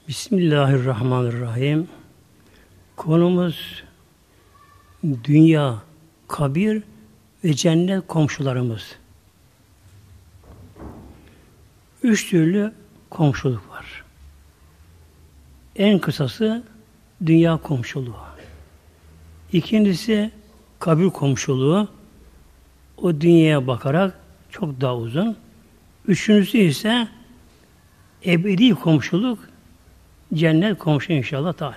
Bismillahirrahmanirrahim. Konumuz dünya, kabir ve cennet komşularımız. Üç türlü komşuluk var. En kısası dünya komşuluğu. İkincisi kabir komşuluğu. O dünyaya bakarak çok daha uzun. Üçüncüsü ise ebedi komşuluk, cennet komşu inşallah Teala.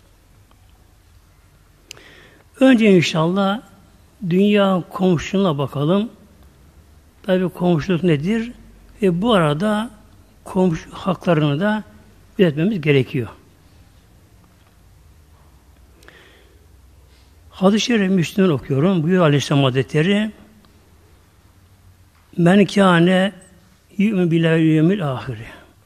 Önce inşallah dünya komşuluğuna bakalım. Tabi komşuluk nedir? Ve bu arada komşu haklarını da biletmemiz gerekiyor. Hadis-i Şerif Müslüm'den okuyorum. Buyuruyor Aleyhisselam Hazretleri, men kâne yu'min billahi yevmil ahire.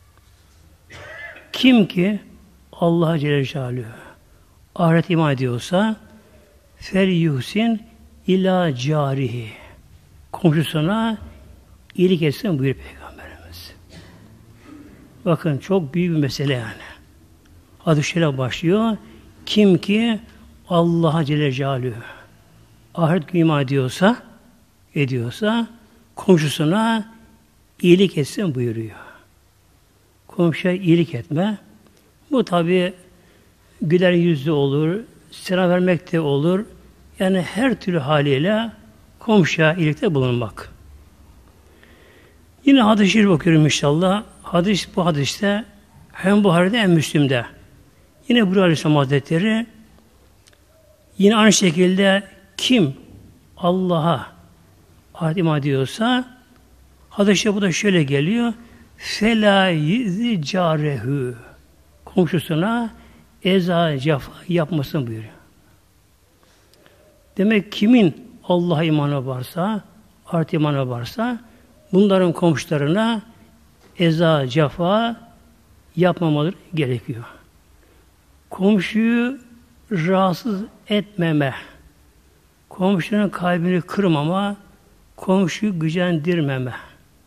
Kim ki Allah Celle Celaluhu ahiret iman ediyorsa fel yuhsin ila carihi, komşusuna iyilik etsin buyuruyor Peygamberimiz. Bakın çok büyük bir mesele yani. Hadis-i Şerif başlıyor. Kim ki Allah Celle Celaluhu ahiret günü iman ediyorsa komşusuna iyilik etsin buyuruyor. Komşuya iyilik etme. Bu tabi güler yüzlü olur, selam vermek de olur. Yani her türlü haliyle komşuya iyilikte bulunmak. Yine hadis-i şerif okuyorum inşallah. Bu hadiste hem Buhari'de hem Müslim'de. Yine buyuruyor Aleyhisselam Hazretleri, yine aynı şekilde kim Allah'a ahiret iman ediyorsa hadis-i bu da şöyle geliyor. Fela yizi carehu, komşusuna eza cefa yapmasın buyuruyor. Demek kimin Allah'a imanı varsa, ahiret imanı varsa bunların komşularına eza cefa yapmamaları gerekiyor. Komşuyu rahatsız etmeme, komşunun kalbini kırmama, komşuyu gücendirmeme.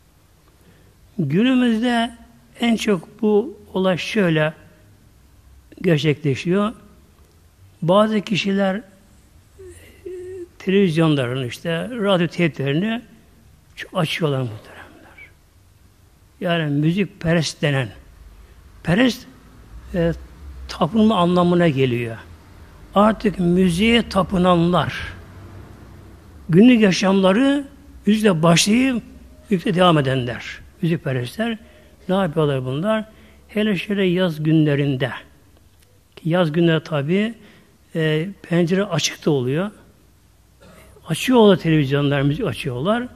Günümüzde en çok bu olay şöyle gerçekleşiyor. Bazı kişiler televizyonlarını radyo teyplerini açıyorlar muhteremler. Yani müzik perest denen. Perest tapınma anlamına geliyor. Artık müziğe tapınanlar günlük yaşamları müzikle başlayıp müzikle devam edenler. Müzikperestler ne yapıyorlar bunlar? Hele şöyle yaz günlerinde. Yaz günleri tabi pencere açıkta oluyor. Açıyorlar televizyonlar, müzik açıyorlar.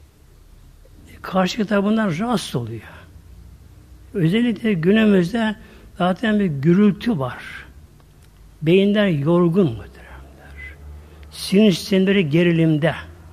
Karşı tarafından rahatsız oluyor. Özellikle günümüzde zaten bir gürültü var. Beyinler yorgun muhteremler. Sinir sistemleri gerilimde.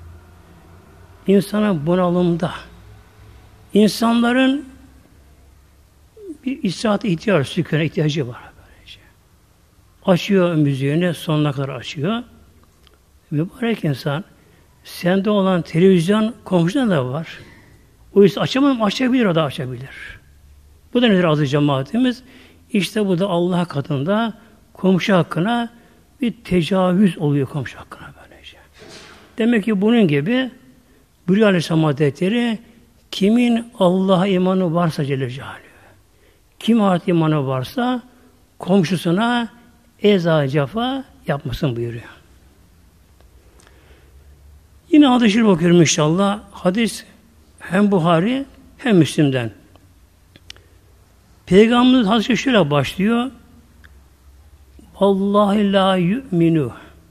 İnsana bunalımda. İnsanların bir istirahat ihtiyacı, sükûne ihtiyacı var. Böylece. Açıyor müziğini, sonuna kadar açıyor. Mübarek insan, sende olan televizyon komşuda da var. O yüzden açamam, açabilir, o da açabilir. Bu da nedir aziz cemaatimiz? İşte bu da Allah katında komşu hakkına bir tecavüz oluyor komşu hakkına böylece. Demek ki bunun gibi buyuruyor Aleyhisselam Hazretleri, kimin Allah'a imanı varsa Celle Celaluhu, kim ahiret imanı varsa komşusuna eza cefa yapmasın buyuruyor. Yine hadis-i şerif okuyorum inşallah. Hadis hem Buhari hem Müslim'den. Peygamberimiz hadis-i şöyle başlıyor. Vallahi la yu'minu.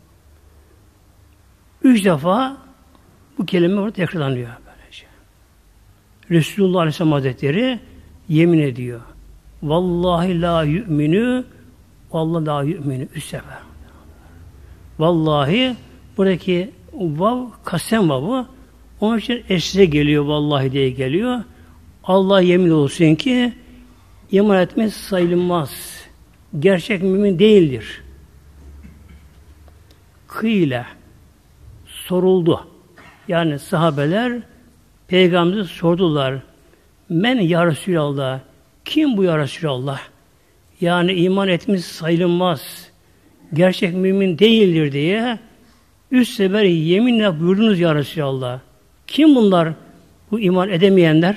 3 defa bu kelime orada tekrarlanıyor. Resulullah Aleyhisselam Hazretleri yemin ediyor. Vallahi la yu'minu, vallahi la yu'minu. 3 sefer. Vallahi buradaki vav, kasem vavı, onun için esre geliyor, vallahi diye geliyor. Allah yemin olsun ki iman etmez sayılmaz. Gerçek mümin değildir. Kıyle soruldu. Yani sahabeler Peygamber'e sordular. Men ya Resulallah, kim bu ya Resulallah? yani iman etmiş sayılmaz, gerçek mümin değildir diye 3 sefer yeminle buyurdunuz ya Resulallah. Kim bunlar? Bu iman edemeyenler?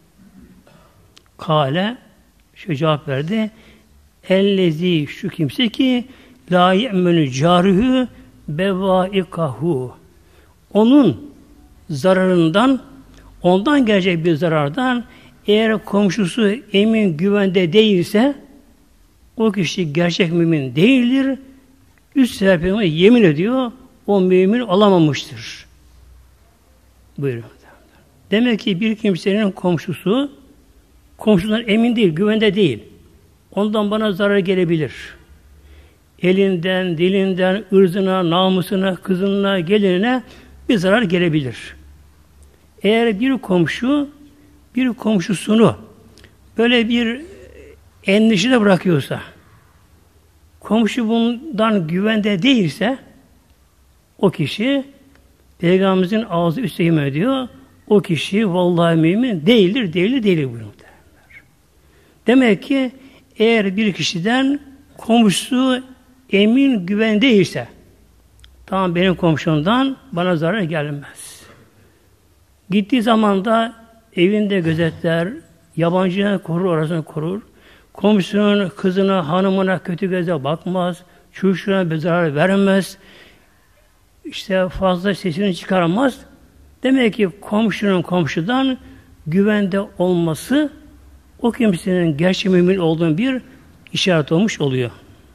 Kale şu cevap verdi. Ellezi şu kimse ki la ye'menü carühü bevaikahu. Onun zararından, ondan gelecek bir zarardan eğer komşusu emin güvende değilse o kişi gerçek mümin değildir. 3 sefer yemin ediyor. O mümin olamamıştır. Buyurun. Demek ki bir kimsenin komşusundan emin değil, güvende değil. Ondan bana zarar gelebilir. Elinden, dilinden, ırzına, namusuna, kızına, gelinine bir zarar gelebilir. Eğer bir komşusunu böyle bir endişede bırakıyorsa, komşu bundan güvende değilse, o kişi Peygamberimizin ağzı üstü yemin ediyor. O kişi vallahi mümin değildir buyuruyor. Demek ki eğer bir kişiden komşusu emin güven değilse, tamam benim komşumdan bana zarar gelmez. Gittiği zaman da evinde gözetler, yabancıya korur, orasını korur. Komşunun kızına, hanımına kötü göze bakmaz. Çocuğuna bir zarar vermez. İşte fazla sesini çıkaramaz. Demek ki komşudan güvende olması o kimsenin gerçek mümin olduğunu bir işaret olmuş oluyor.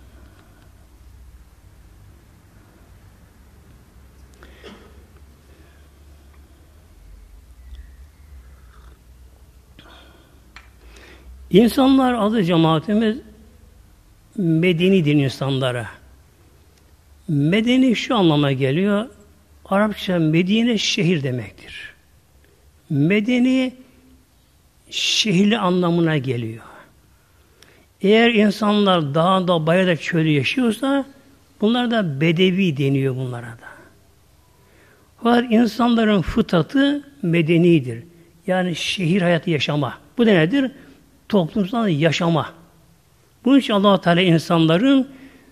İnsanlar adı cemaatimiz medeni din insanlara. Medeni şu anlama geliyor. Arapça Medine şehir demektir. Medeni şehirli anlamına geliyor. Eğer insanlar dağda, bayırda, çölde yaşıyorsa bunlar da bedevi deniyor bunlara da. Fakat insanların fıtratı medenidir. Yani şehir hayatı yaşama. Bu da nedir? Toplumsal yaşama. Bunun için Allah-u Teala insanların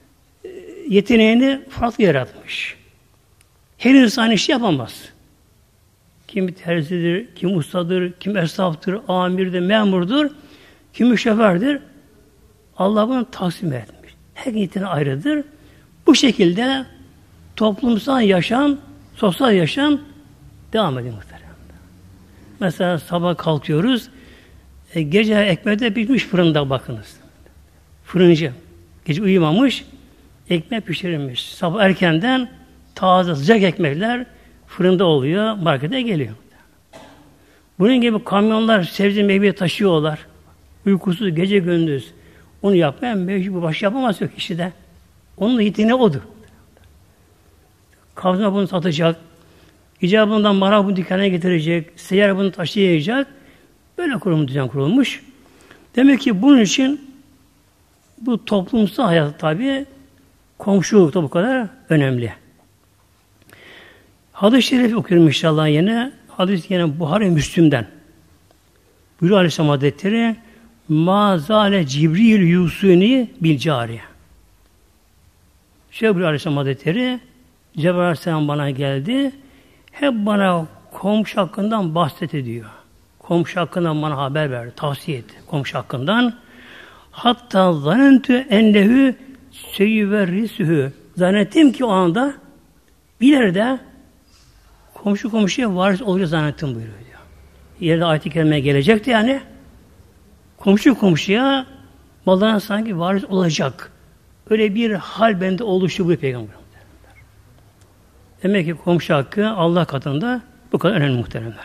yeteneğini farklı yaratmış. Her insan işi yapamaz. Kim terzidir, kim ustadır, kim esnaftır, amirdir, memurdur, kim şofördür. Allah bunu taksim etmiş. Her yeteneği ayrıdır. Bu şekilde toplumsal yaşam, sosyal yaşam devam ediyor muhtemelen. Mesela sabah kalkıyoruz, gece ekmeği de pişmiş fırında bakınız. Fırıncı. Gece uyumamış, ekmek pişirilmiş. Sabah erkenden taze sıcak ekmekler fırında oluyor, markete geliyor. Bunun gibi kamyonlar sebze meyve taşıyorlar. Uykusuz gece gündüz. Onu yapmayan mecbur baş yapamaz yok kişi de. Onun yeteneği odur. Kavzına bunu satacak. İcabından mara bunu dükkana getirecek. Seyyar bunu taşıyacak. Böyle düzen kurulmuş. Demek ki bunun için bu toplumsal hayat tabi komşuluk da bu kadar önemli. Hadis-i şerif okuyorum inşallah yine. Hadis yine Buhari Müslüm'den. Buyuruyor Aleyhisselam Hazretleri Ma zâle Cibril yusuni bil cariye. Buyuruyor Aleyhisselam Hazretleri Cebrail Aleyhisselam bana geldi. Hep bana komşu hakkından bahsetti diyor. Komşu hakkından bana haber verdi. Tavsiye etti komşu hakkından. Hatta zannentü ennehu seyyüverrisühü. Zannettim ki o anda ileride komşuya varis olacak zannettim buyuruyor diyor. İleride ayet-i kerimeye gelecekti yani. Komşuya mallarına sanki varis olacak. Öyle bir hal bende oluştu bu Peygamber. Demek ki komşu hakkı Allah katında bu kadar önemli muhteremler.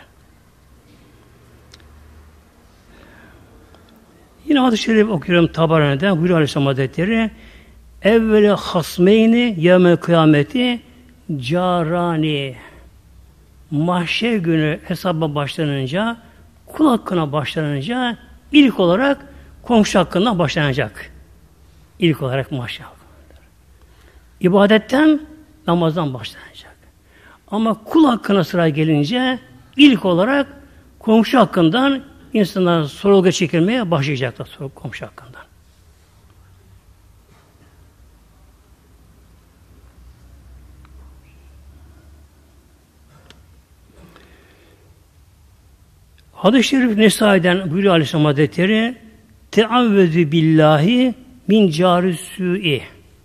Yine hadis-i şerif okuyorum Tabarani'den. Buyuruyor Aleyhisselam Hazretleri evvele hasmeyni yevmel kıyameti carani. Mahşer günü hesaba başlanınca, kul hakkına başlanınca ilk olarak komşu hakkından başlanacak. İlk olarak mahşer hakkında. İbadetten, namazdan başlanacak. Ama kul hakkına sıra gelince ilk olarak komşu hakkından insanlar sorulga çekilmeye başlayacaklar komşu hakkından. Hadis-i Şerif Nesai'den buyuruyor Aleyhisselam Hazretleri Teavvezü billahi min cârüsû'i.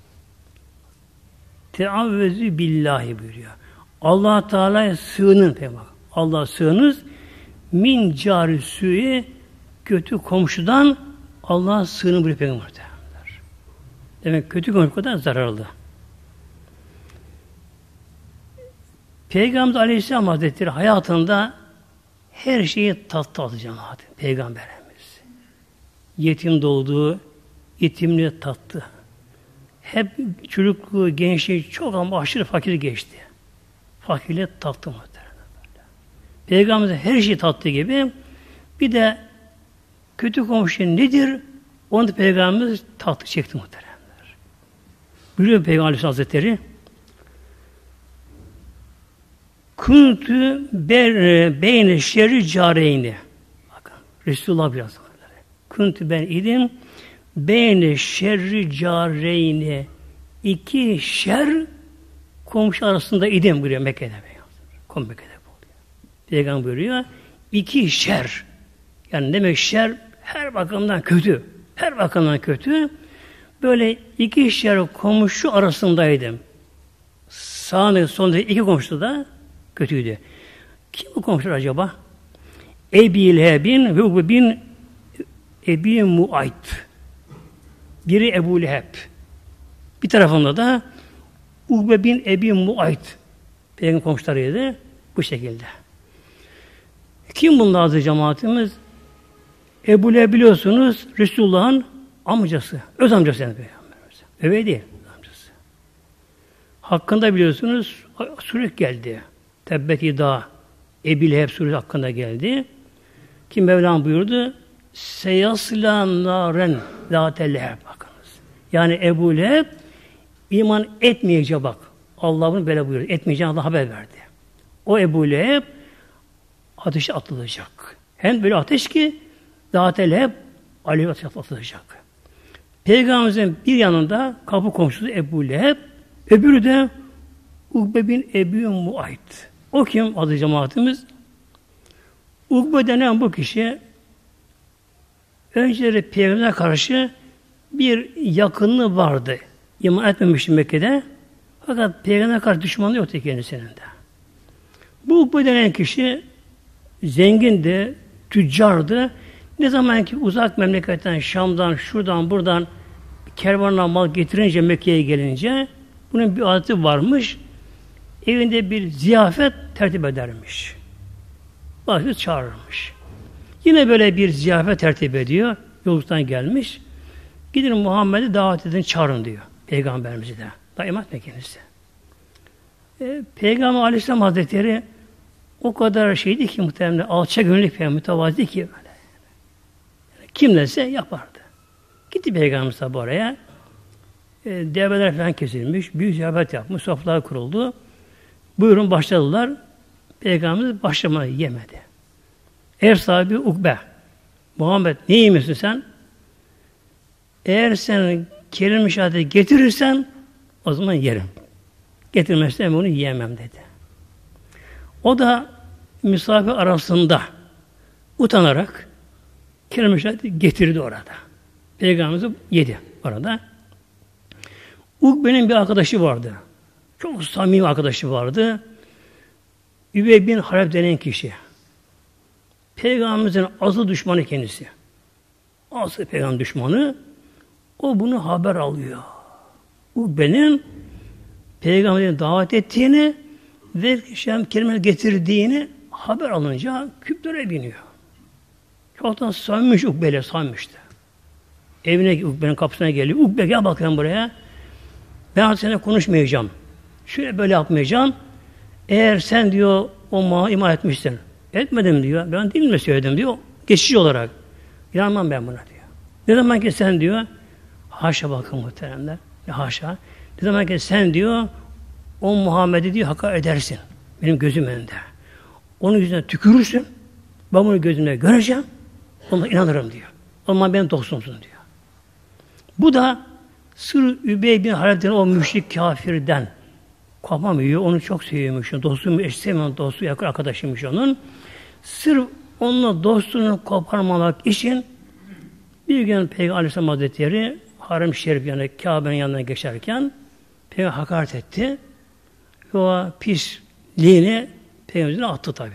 Teavvezü billahi buyuruyor. Allah Teala'ya sığının peygamber. Allah sığınız min cârüsû'i, kötü komşudan Allah'a sığının buyuruyor peygamber. Demek kötü komşu kadar zararlı. Peygamber Aleyhisselam Hazretleri hayatında her şeyi tattı aldı cemaat. Peygamberimiz. Yetim doğdu, yetimliği tattı. Hep çocukluğu, gençliği çok ama aşırı fakir geçti. Fakirliği tattı muhtemelen. Peygamber her şeyi tattığı gibi bir de kötü komşu nedir? Onu da Peygamberimiz tattı çekti muhtemelen. Buyuruyor Peygamber Aleyhisselam Hazretleri Kuntu beyne şerri careyni. Bakın Resulullah biraz sonra. Kuntu ben idim beyne şerri careyni. İki şer komşu arasında idim buyuruyor Mekke'de. Mekke'de Peygamber buyuruyor. İki şer. Yani demek şer her bakımdan kötü. Her bakımdan kötü. Böyle iki şer komşu arasındaydım. Sağında sonunda iki komşu da kötüydü. Kim bu komşular acaba? Ebi Leheb'in ve Ukbe bin Ebi Muayt. Biri Ebu Leheb. Bir tarafında da Ukbe bin Ebi Muayt. Peygamber komşularıydı. Bu şekilde. Kim bunlar adı cemaatimiz? Ebu Leheb biliyorsunuz Resulullah'ın amcası. Öz amcası yani Peygamberimiz. Öyle değil. Amcası. Hakkında biliyorsunuz sure geldi. Tebbet İdâ Ebu Leheb suresi hakkında geldi. Ki Mevlam buyurdu Seyasla nâren zâte leheb. Bakınız. Yani Ebu Leheb iman etmeyecek bak. Allah bunu böyle buyurdu. Etmeyeceğini Allah haber verdi. O Ebu Leheb ateşe atılacak. Hem böyle ateş ki zâte leheb aleyhi ateşe atılacak. Peygamberimizin bir yanında kapı komşusu Ebu Leheb, öbürü de Ukbe bin Ebi Muayt. O kim adı cemaatimiz? Ukbe denen bu kişi önceleri Peygamber'e karşı bir yakınlığı vardı. İman etmemişti Mekke'de. Fakat Peygamber'e karşı düşmanlığı yoktu kendisinin de. Bu Ukbe denen kişi zengindi, tüccardı. Ne zaman ki uzak memleketten, Şam'dan, şuradan, buradan kervanla mal getirince, Mekke'ye gelince bunun bir adeti varmış. Evinde bir ziyafet tertip edermiş. Bazı çağırırmış. Yine böyle bir ziyafet tertip ediyor. Yolculuktan gelmiş. Gidin Muhammed'i davet edin, çağırın diyor. Peygamberimizi de. Daima etme kendisi. Peygamber Aleyhisselam Hazretleri o kadar şeydi ki muhtemelen alçak gönüllü peygamber, mütevazi ki böyle. Kim neyse yapardı. Gitti Peygamberimiz tabi oraya. Develer falan kesilmiş. Büyük ziyafet yapmış. Sofralar kuruldu. Buyurun başladılar. Peygamberimiz başlamayı yemedi. Ev sahibi Ukbe. Muhammed ne yemiyorsun sen? Eğer sen kelime-i şehadeti getirirsen o zaman yerim. Getirmezsen bunu yiyemem dedi. O da misafir arasında utanarak kelime-i şehadeti getirdi orada. Peygamberimiz yedi orada. Ukbe'nin bir arkadaşı vardı. Çok samimi arkadaşı vardı. Übey bin Halep denen kişi. Peygamberimizin asıl düşmanı kendisi. Asıl peygamber düşmanı. O bunu haber alıyor. Ukbe'nin Peygamber'in davet ettiğini ve kelimeleri getirdiğini haber alınca küplere biniyor. Çoktan sanmış Ukbe'yle sanmıştı. Evine Ukbe'nin kapısına geliyor. Ukbe gel bakalım buraya. Ben artık seninle konuşmayacağım. Şöyle böyle yapmayacağım. Eğer sen diyor o iman etmişsin. Etmedim diyor. Ben değil mi söyledim diyor. Geçici olarak. İnanmam ben buna diyor. Ne zaman ki sen diyor haşa bakın muhteremler. Haşa. Ne zaman ki sen diyor o Muhammed'i diyor hakaret edersin. Benim gözüm önünde. Onun yüzüne tükürürsün. Ben bunu gözümle göreceğim. Ona inanırım diyor. O zaman benim dostumsun diyor. Bu da sırf Übey bin Halef'ten o müşrik kafirden kopamıyor. Onu çok seviyormuş. Dostum, eş sevmeyen dostu, yakın arkadaşıymış onun. Sırf onunla dostluğunu koparmamak için bir gün Peygamber Aleyhisselam Hazretleri Harem-i Şerif yani Kabe'nin yanından geçerken Peygamber hakaret etti. Ve o pisliğini Peygamber'e attı tabi.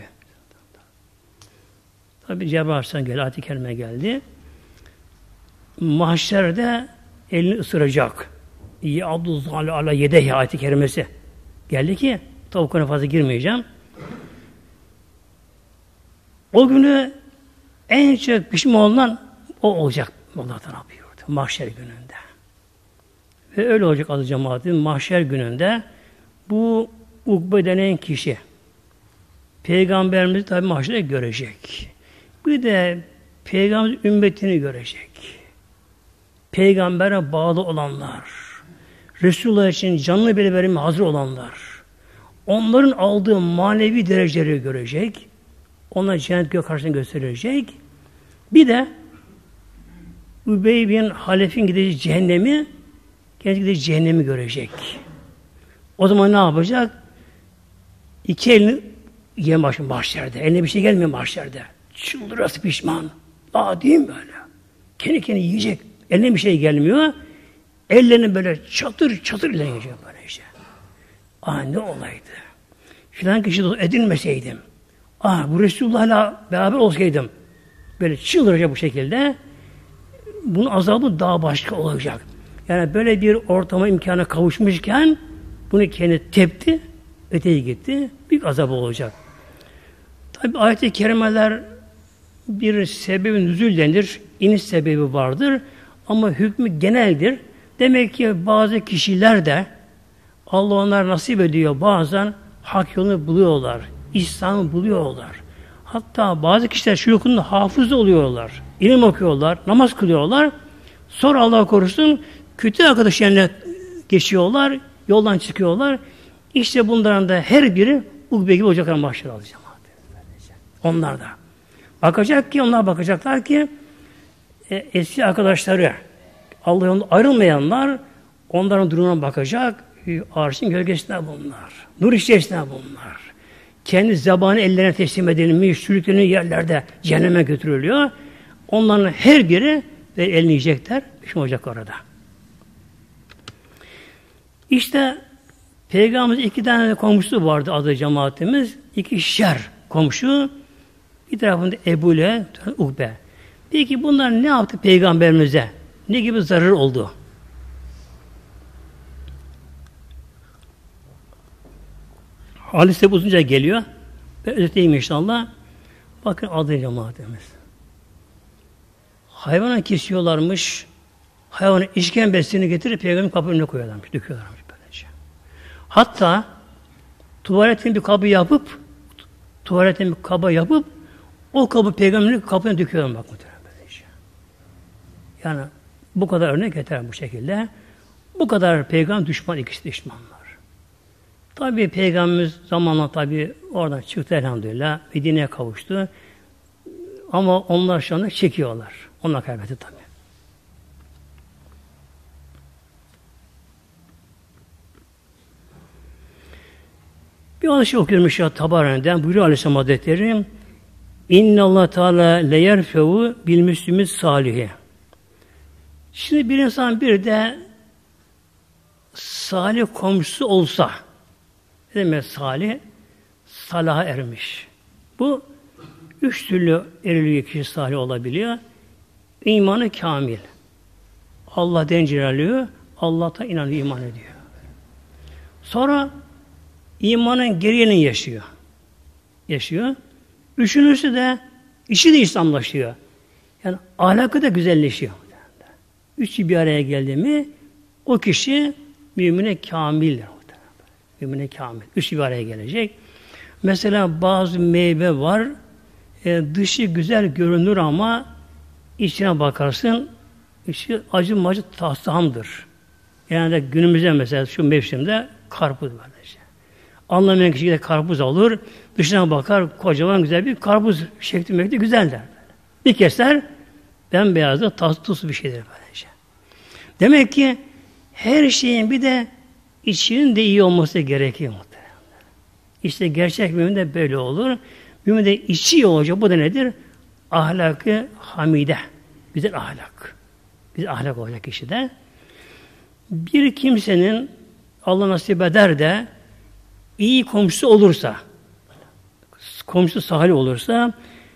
Tabi Cebrail Aleyhisselam geldi, ayet-i kerime geldi. Mahşerde elini ısıracak. Abdü zâli ala yedehi ayet-i kerimesi geldi ki tabi konuya fazla girmeyeceğim. O günü en çok pişman olan o olacak. Allah'tan yapıyordu. Mahşer gününde. Ve öyle olacak adı cemaatin. Mahşer gününde bu Ukbe denen kişi Peygamberimizi tabi mahşerde görecek. Bir de Peygamber ümmetini görecek. Peygambere bağlı olanlar, Resulullah için canlı bile verime hazır olanlar, onların aldığı manevi dereceleri görecek. Ona cennet gök karşısına gösterilecek. Bir de Übey bin Halef'in gideceği cehennemi, kendisi gideceği cehennemi görecek. O zaman ne yapacak? İki elini yiyen mahşerde. Eline bir şey gelmiyor mahşerde. Çıldırası pişman. Diyeyim böyle. Kendi yiyecek. Eline bir şey gelmiyor. Ellerini böyle çatır çatır ile yiyecek böyle işte. Ne olaydı? Filan kişi edinmeseydim. Bu Resulullah'la beraber olsaydım. Böyle çıldıracak bu şekilde. Bunun azabı daha başka olacak. Yani böyle bir ortama imkana kavuşmuşken bunu kendi tepti, öteye gitti. Büyük azabı olacak. Tabi ayet-i kerimeler bir sebebi nüzul denir. İniş sebebi vardır. Ama hükmü geneldir. Demek ki bazı kişiler de Allah onlara nasip ediyor. Bazen hak yolunu buluyorlar. İslam'ı buluyorlar. Hatta bazı kişiler şu yolunda hafız oluyorlar. İlim okuyorlar. Namaz kılıyorlar. Sonra Allah korusun kötü arkadaş yerine geçiyorlar. Yoldan çıkıyorlar. İşte bunların da her biri Ukbe gibi olacaklar mahşer alacağım. Onlar da. Onlar bakacaklar ki eski arkadaşları Allah yolunda ayrılmayanlar onların durumuna bakacak. Arşın gölgesinde bunlar. Nur içerisinde bunlar. Kendi zabanı ellerine teslim edilmiş, sürüklenen yerlerde cehenneme götürülüyor. Onların her biri ve elini yiyecekler. Pişman olacak orada. İşte Peygamberimizin iki tane komşusu vardı adı cemaatimiz. İki şer komşu. Bir tarafında Ebu Leheb, Ukbe. Peki bunlar ne yaptı Peygamberimize? Ne gibi zarar oldu? Hadis-i uzunca geliyor. Ve özetleyeyim inşallah. Bakın adı cemaatimiz. Hayvanı kesiyorlarmış. Hayvanın işkembesini getirip Peygamberin kapının önüne koyuyorlarmış. Döküyorlarmış böylece. Hatta tuvaletin bir kabı yapıp o kabı Peygamberin kapına döküyorlar bak muhtemelen böylece. Yani bu kadar örnek yeter bu şekilde. Bu kadar Peygamber düşman, ikisi düşmanlar. Tabi Peygamberimiz zamanla tabi oradan çıktı elhamdülillah. Medine'ye kavuştu. Ama onlar şu anda çekiyorlar. Onlar kaybetti tabi. Bir alışı okuyorum ya Tabarani'den. Buyuruyor Aleyhisselam Hazretleri İnnallâh Teâlâ leyerfevu bil müslümü salihi. Şimdi bir insan bir de salih komşusu olsa ne demek salih? Salaha ermiş. Bu üç türlü eriliyor kişi salih olabiliyor. İmanı kamil. Allah denciraliyor. Allah'ta inanıyor, iman ediyor. Sonra imanın gereğini yaşıyor. Üçüncüsü de işi de İslamlaşıyor. Yani ahlakı da güzelleşiyor. Üçü bir araya geldi mi o kişi mümine kamildir. Mümine kamil. Üçü bir araya gelecek. Mesela bazı meyve var dışı güzel görünür ama içine bakarsın içi acı macı tasamdır. Yani günümüzde mesela şu mevsimde karpuz var. Anlamayan kişi de karpuz alır, dışına bakar, kocaman güzel bir karpuz şekli güzel der. Bir keser, bembeyaz da tuzlu bir şeydir böylece. Demek ki her şeyin bir de içinin de iyi olması gerekiyor muhtemelen. İşte gerçek mümin de böyle olur. Mümin de içi iyi olacak. Bu da nedir? Ahlakı hamide. Güzel ahlak. Güzel ahlak olacak kişide. Bir kimsenin Allah nasip eder de iyi komşusu olursa, komşusu salih olursa,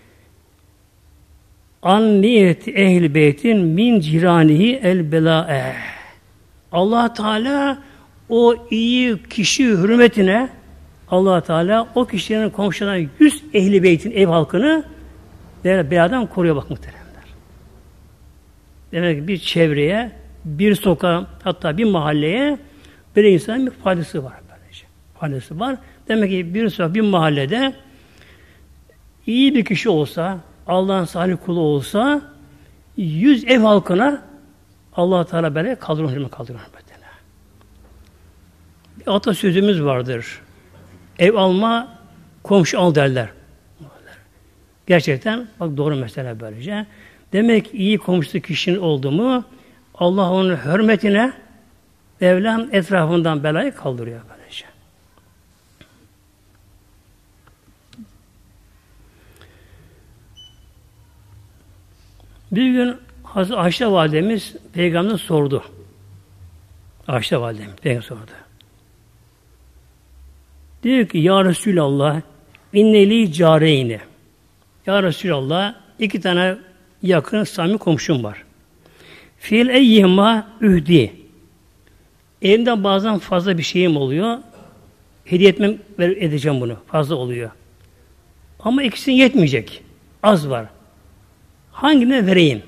an niyeti ehl beytin min ciranihi el belâe. Allah Teala o iyi kişi hürmetine Allah Teala o kişilerin komşularından 100 ehli beytin ev halkını beladan koruyor bak muhteremler. Demek ki bir çevreye, bir sokağa, hatta bir mahalleye bir insanın bir faydası var böylece. Faydası var. Demek ki bir sokak, bir mahallede iyi bir kişi olsa, Allah'ın salih kulu olsa 100 ev halkına Allah Teala böyle kaldırır mesela. Bir atasözümüz vardır. Ev alma, komşu al derler. Gerçekten bak doğru mesele böylece. Demek iyi komşusu kişinin oldu mu Allah onun hürmetine Mevlam etrafından belayı kaldırıyor böylece. Bir gün Hazreti Ayşe validemiz Peygamber'e sordu. Ayşe validemiz Peygamber sordu. Diyor ki ya Resulallah inneli careyni. Ya Resulallah 2 tane yakın samimi komşum var. Fil eyyihima ühdi. Elimden bazen fazla bir şeyim oluyor. Hediye edeceğim bunu. Fazla oluyor. Ama ikisinin yetmeyecek. Az var. Hangine vereyim?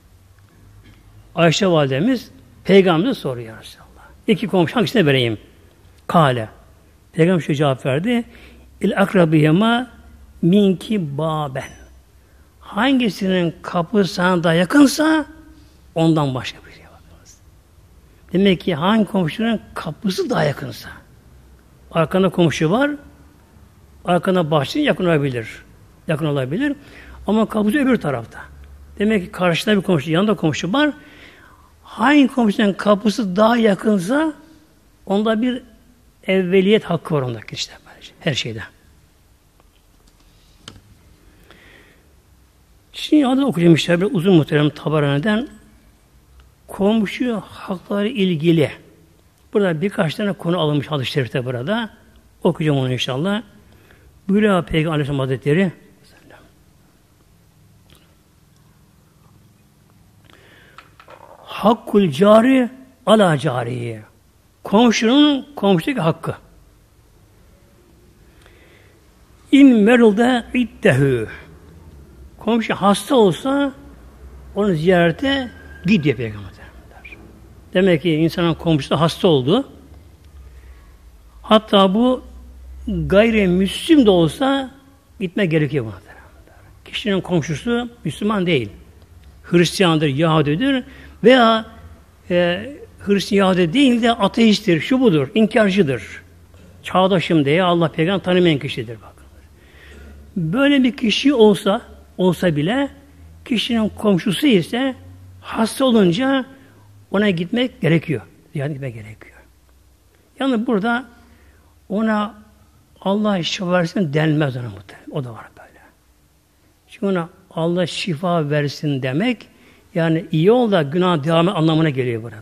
Ayşe validemiz Peygamber'e soruyor Resulallah. 2 komşu hangisine vereyim? Kale. Peygamber şu cevap verdi. İl akrabiyema minki baben. Hangisinin kapısı sana da yakınsa ondan başka bir şey bakınız. Demek ki hangi komşunun kapısı daha yakınsa. Arkanda komşu var. Arkanda bahçe yakın olabilir. Yakın olabilir. Ama kapısı öbür tarafta. Demek ki karşıda bir komşu, yanında komşu var. Hangi komşunun kapısı daha yakınsa onda bir evveliyet hakkı var ondaki işte. Her şeyde. Şimdi adı okuyacağım işte uzun muhterem Tabarani'den komşu hakları ilgili. Burada birkaç tane konu alınmış hadis-i şerifte burada. Okuyacağım onu inşallah. Buyuruyor Peygamber Aleyhisselam Hazretleri Hakkul cari ala cariye. Komşunun komşudaki hakkı. İn merılda iddehü. Komşu hasta olsa onu ziyarete gidiyor Peygamber. Demek ki insanın komşusu hasta oldu. Hatta bu gayrimüslim de olsa gitme gerekiyor buna. Kişinin komşusu Müslüman değil. Hristiyandır, Yahudidir veya Hristiyan Yahudi değil de ateisttir, şu budur, inkarcıdır. Çağdaşım diye Allah peygamber tanımayan kişidir. Bakın. Böyle bir kişi olsa bile kişinin komşusu ise hasta olunca ona gitmek gerekiyor. Yani gitmek gerekiyor. Yani burada ona Allah şifa versin denmez ona muhtemelen. O da var böyle. Çünkü ona Allah şifa versin demek yani iyi ol da günah devam anlamına geliyor burada.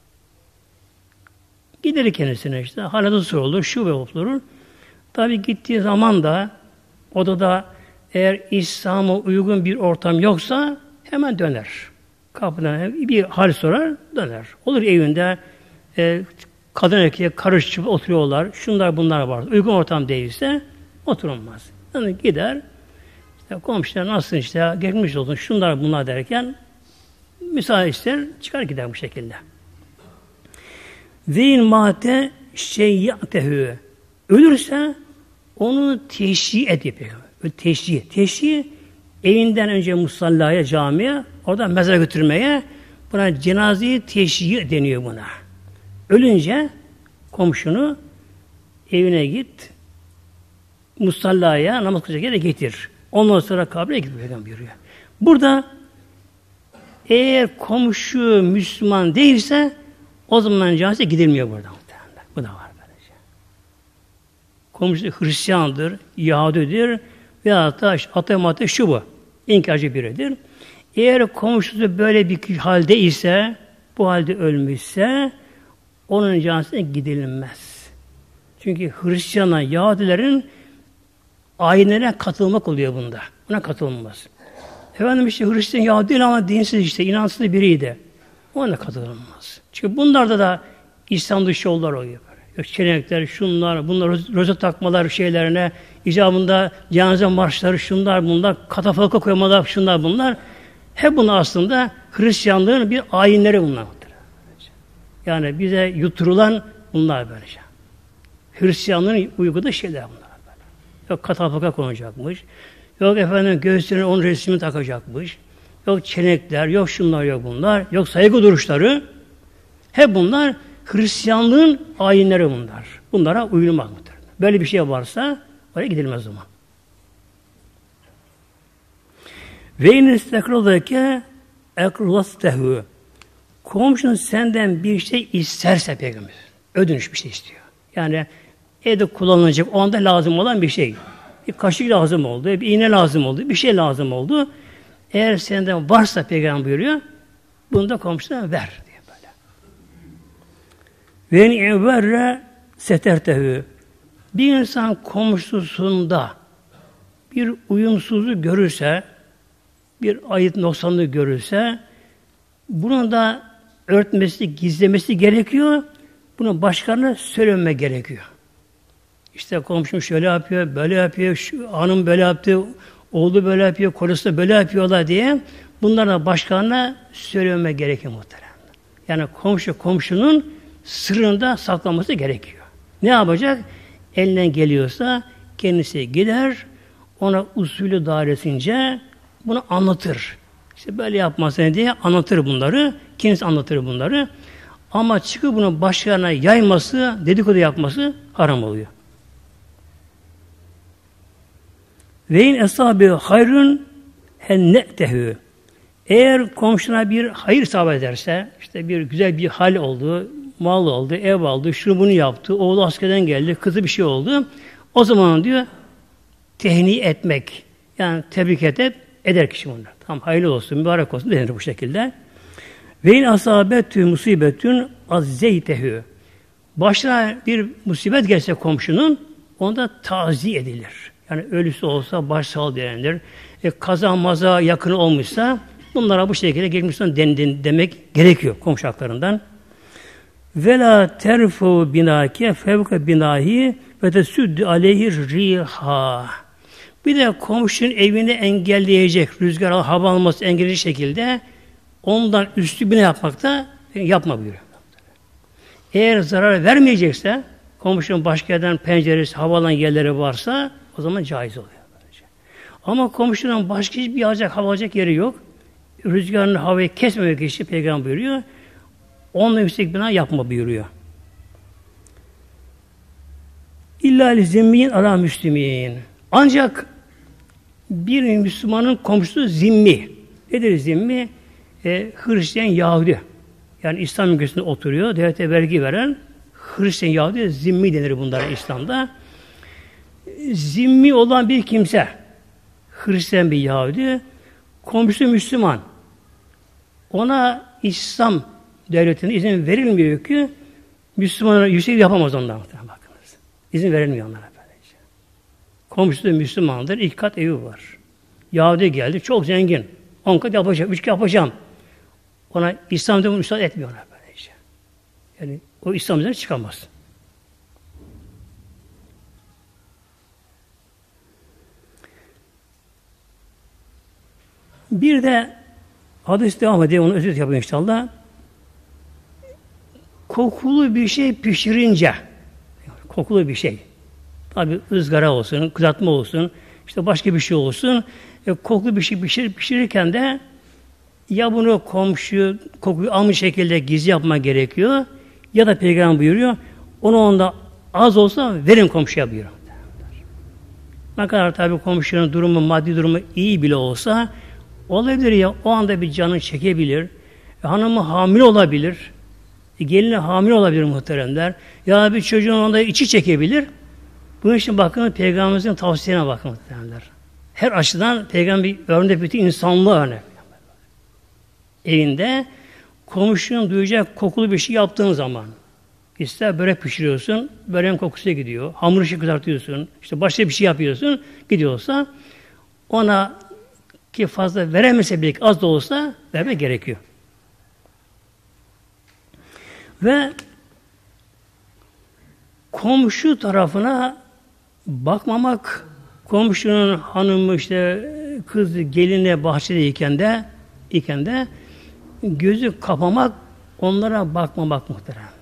Gider kendisine işte halde sorulur, şu ve olur. Tabi gittiği zaman da odada eğer İslam'a uygun bir ortam yoksa hemen döner. Kapıdan bir hal sorar, döner. Olur evinde kadın erkeğe karışıp oturuyorlar. Şunlar bunlar var. Uygun ortam değilse oturulmaz. Yani gider işte komşular nasıl işte geçmiş olsun şunlar bunlar derken müsaade ister çıkar gider bu şekilde. Zeyn mate şeyyatehü. Ölürse onu teşhi ediyor. Teşhi evinden önce musallaya, camiye, oradan mezara götürmeye buna cenaze-i teşhi deniyor buna. Ölünce komşunu evine git, musallaya namaz kılacak yere getir. Ondan sonra kabre git buyuruyor. Burada eğer komşu Müslüman değilse o zaman cenazeye gidilmiyor burada. Bu da var böylece. Komşu Hristiyandır, Yahudidir. veyahut da atı şu bu. İnkarcı biridir. Eğer komşusu böyle bir halde ise, bu halde ölmüşse, onun cenazesine gidilmez. Çünkü Hristiyanlar, Yahudilerin ayinlerine katılmak oluyor bunda. Buna katılmaz. Efendim işte Hristiyan Yahudi değil ama dinsiz işte, inançsız biriydi. Ona katılmaz. Çünkü bunlarda da İslam dışı yollar oluyor. Yok çelenekler, şunlar, bunlar, roza takmalar şeylerine, icabında cenaze marşları, şunlar, bunlar, katafalka koymalar, şunlar, bunlar. Hep bunlar aslında Hristiyanlığın bir ayinleri bunlar. Yani bize yuturulan bunlar böylece. Hristiyanlığın uyguladığı şeyler bunlar böyle. Yok katafalka konacakmış. Yok efendim göğsüne onun resmini takacakmış. Yok çenekler, yok şunlar, yok bunlar. Yok saygı duruşları. Hep bunlar Hristiyanlığın ayinleri bunlar. Bunlara uyulmak mıdır? Böyle bir şey varsa oraya gidilmez o zaman. Ve in istekralake ekrulastehu. Komşun senden bir şey isterse peygamber. Ödünç bir şey istiyor. Yani evde kullanılacak, o anda lazım olan bir şey. Bir kaşık lazım oldu, bir iğne lazım oldu, bir şey lazım oldu. Eğer senden varsa peygamber buyuruyor, bunu da komşuna ver diye böyle. Ve in evverre setertehu. Bir insan komşusunda bir uyumsuzluk görürse, bir ayıp noksanlığı görürse, bunu da örtmesi, gizlemesi gerekiyor. Bunu başkalarına söylememe gerekiyor. İşte komşum şöyle yapıyor, böyle yapıyor, şu hanım böyle yaptı, oğlu böyle yapıyor, kocası da böyle yapıyorlar diye bunlara başkalarına söylememe gerekiyor muhtemelen. Yani komşunun sırrını da saklaması gerekiyor. Ne yapacak? Elinden geliyorsa kendisi gider, ona usulü dairesince bunu anlatır. İşte böyle yapmasın diye anlatır bunları, kendisi anlatır bunları. Ama çıkıp bunu başkalarına yayması, dedikodu yapması haram oluyor. Ve in esabi hayrun hennetehu. Eğer komşuna bir hayır isabet ederse, işte bir güzel bir hal oldu, mal oldu, ev aldı, şunu bunu yaptı, oğlu askerden geldi, kızı bir şey oldu. O zaman diyor, tehni etmek, yani tebrik eder kişi bunu. Tamam, hayırlı olsun, mübarek olsun denir bu şekilde. Ve in asabetü musibetün azzeytehu. Başına bir musibet gelse komşunun, onda tazi edilir. Yani ölüsü olsa başsağlığı denilir. Kaza maza yakını olmuşsa bunlara bu şekilde geçmişten demek gerekiyor komşu haklarından. Vela terfu binake fevke binahi ve tesüddü aleyhi riha. Bir de komşunun evini engelleyecek, rüzgar hava alması engelleyecek şekilde ondan üstü bina yapmakta yapma buyuruyor. Eğer zarar vermeyecekse, komşunun başka yerden penceresi, havalan yerleri varsa o zaman caiz oluyor. Böylece. Ama komşunun başka hiçbir hava alacak yeri yok. Rüzgarın havayı kesmemek için Peygamber buyuruyor. Onunla yüksek bina yapma buyuruyor. İlla lizimmiyin ala müslümin. Ancak bir Müslümanın komşusu zimmi. Nedir zimmi? Hristiyan Yahudi. Yani İslam ülkesinde oturuyor, devlete vergi veren Hristiyan Yahudi zimmi denir bunlara İslam'da. Zimmi olan bir kimse, Hristiyan bir Yahudi, komşusu Müslüman. Ona İslam devletine izin verilmiyor ki Müslümanlara yüksek yapamaz ondan. Bakınız. İzin verilmiyor onlara böylece. Komşusu da Müslümandır, 2 kat evi var. Yahudi geldi, çok zengin. 10 kat yapacağım, 3 kat yapacağım. Ona İslam devletine müsaade etmiyor ona böylece. Yani o İslam devletine çıkamaz. Bir de hadis devam ediyor, onu özet yapayım inşallah. Kokulu bir şey pişirince, kokulu bir şey, tabi ızgara olsun, kızartma olsun, işte başka bir şey olsun, kokulu bir şey pişirirken de ya bunu komşu kokuyu almış şekilde gizli yapma gerekiyor, ya da Peygamber buyuruyor, onu onda az olsa verin komşuya buyuruyor. Ne kadar tabi komşunun durumu, maddi durumu iyi bile olsa, olabilir ya, o anda bir canı çekebilir, hanımı hamile olabilir, gelini hamile olabilir muhteremler, ya bir çocuğun onda içi çekebilir. Bunun için bakın Peygamberimizin tavsiyene bakın muhteremler. Her açıdan Peygamber örnek bütün insanlığı örnek. Evinde komşunun duyacak kokulu bir şey yaptığın zaman, ister börek pişiriyorsun, böreğin kokusu gidiyor, hamur işi kızartıyorsun, işte başka bir şey yapıyorsun, gidiyorsa ona ki fazla veremese bile az da olsa vermek gerekiyor. Ve komşu tarafına bakmamak, komşunun hanımı işte kızı geline bahçedeyken de gözü kapamak, onlara bakmamak muhteremler.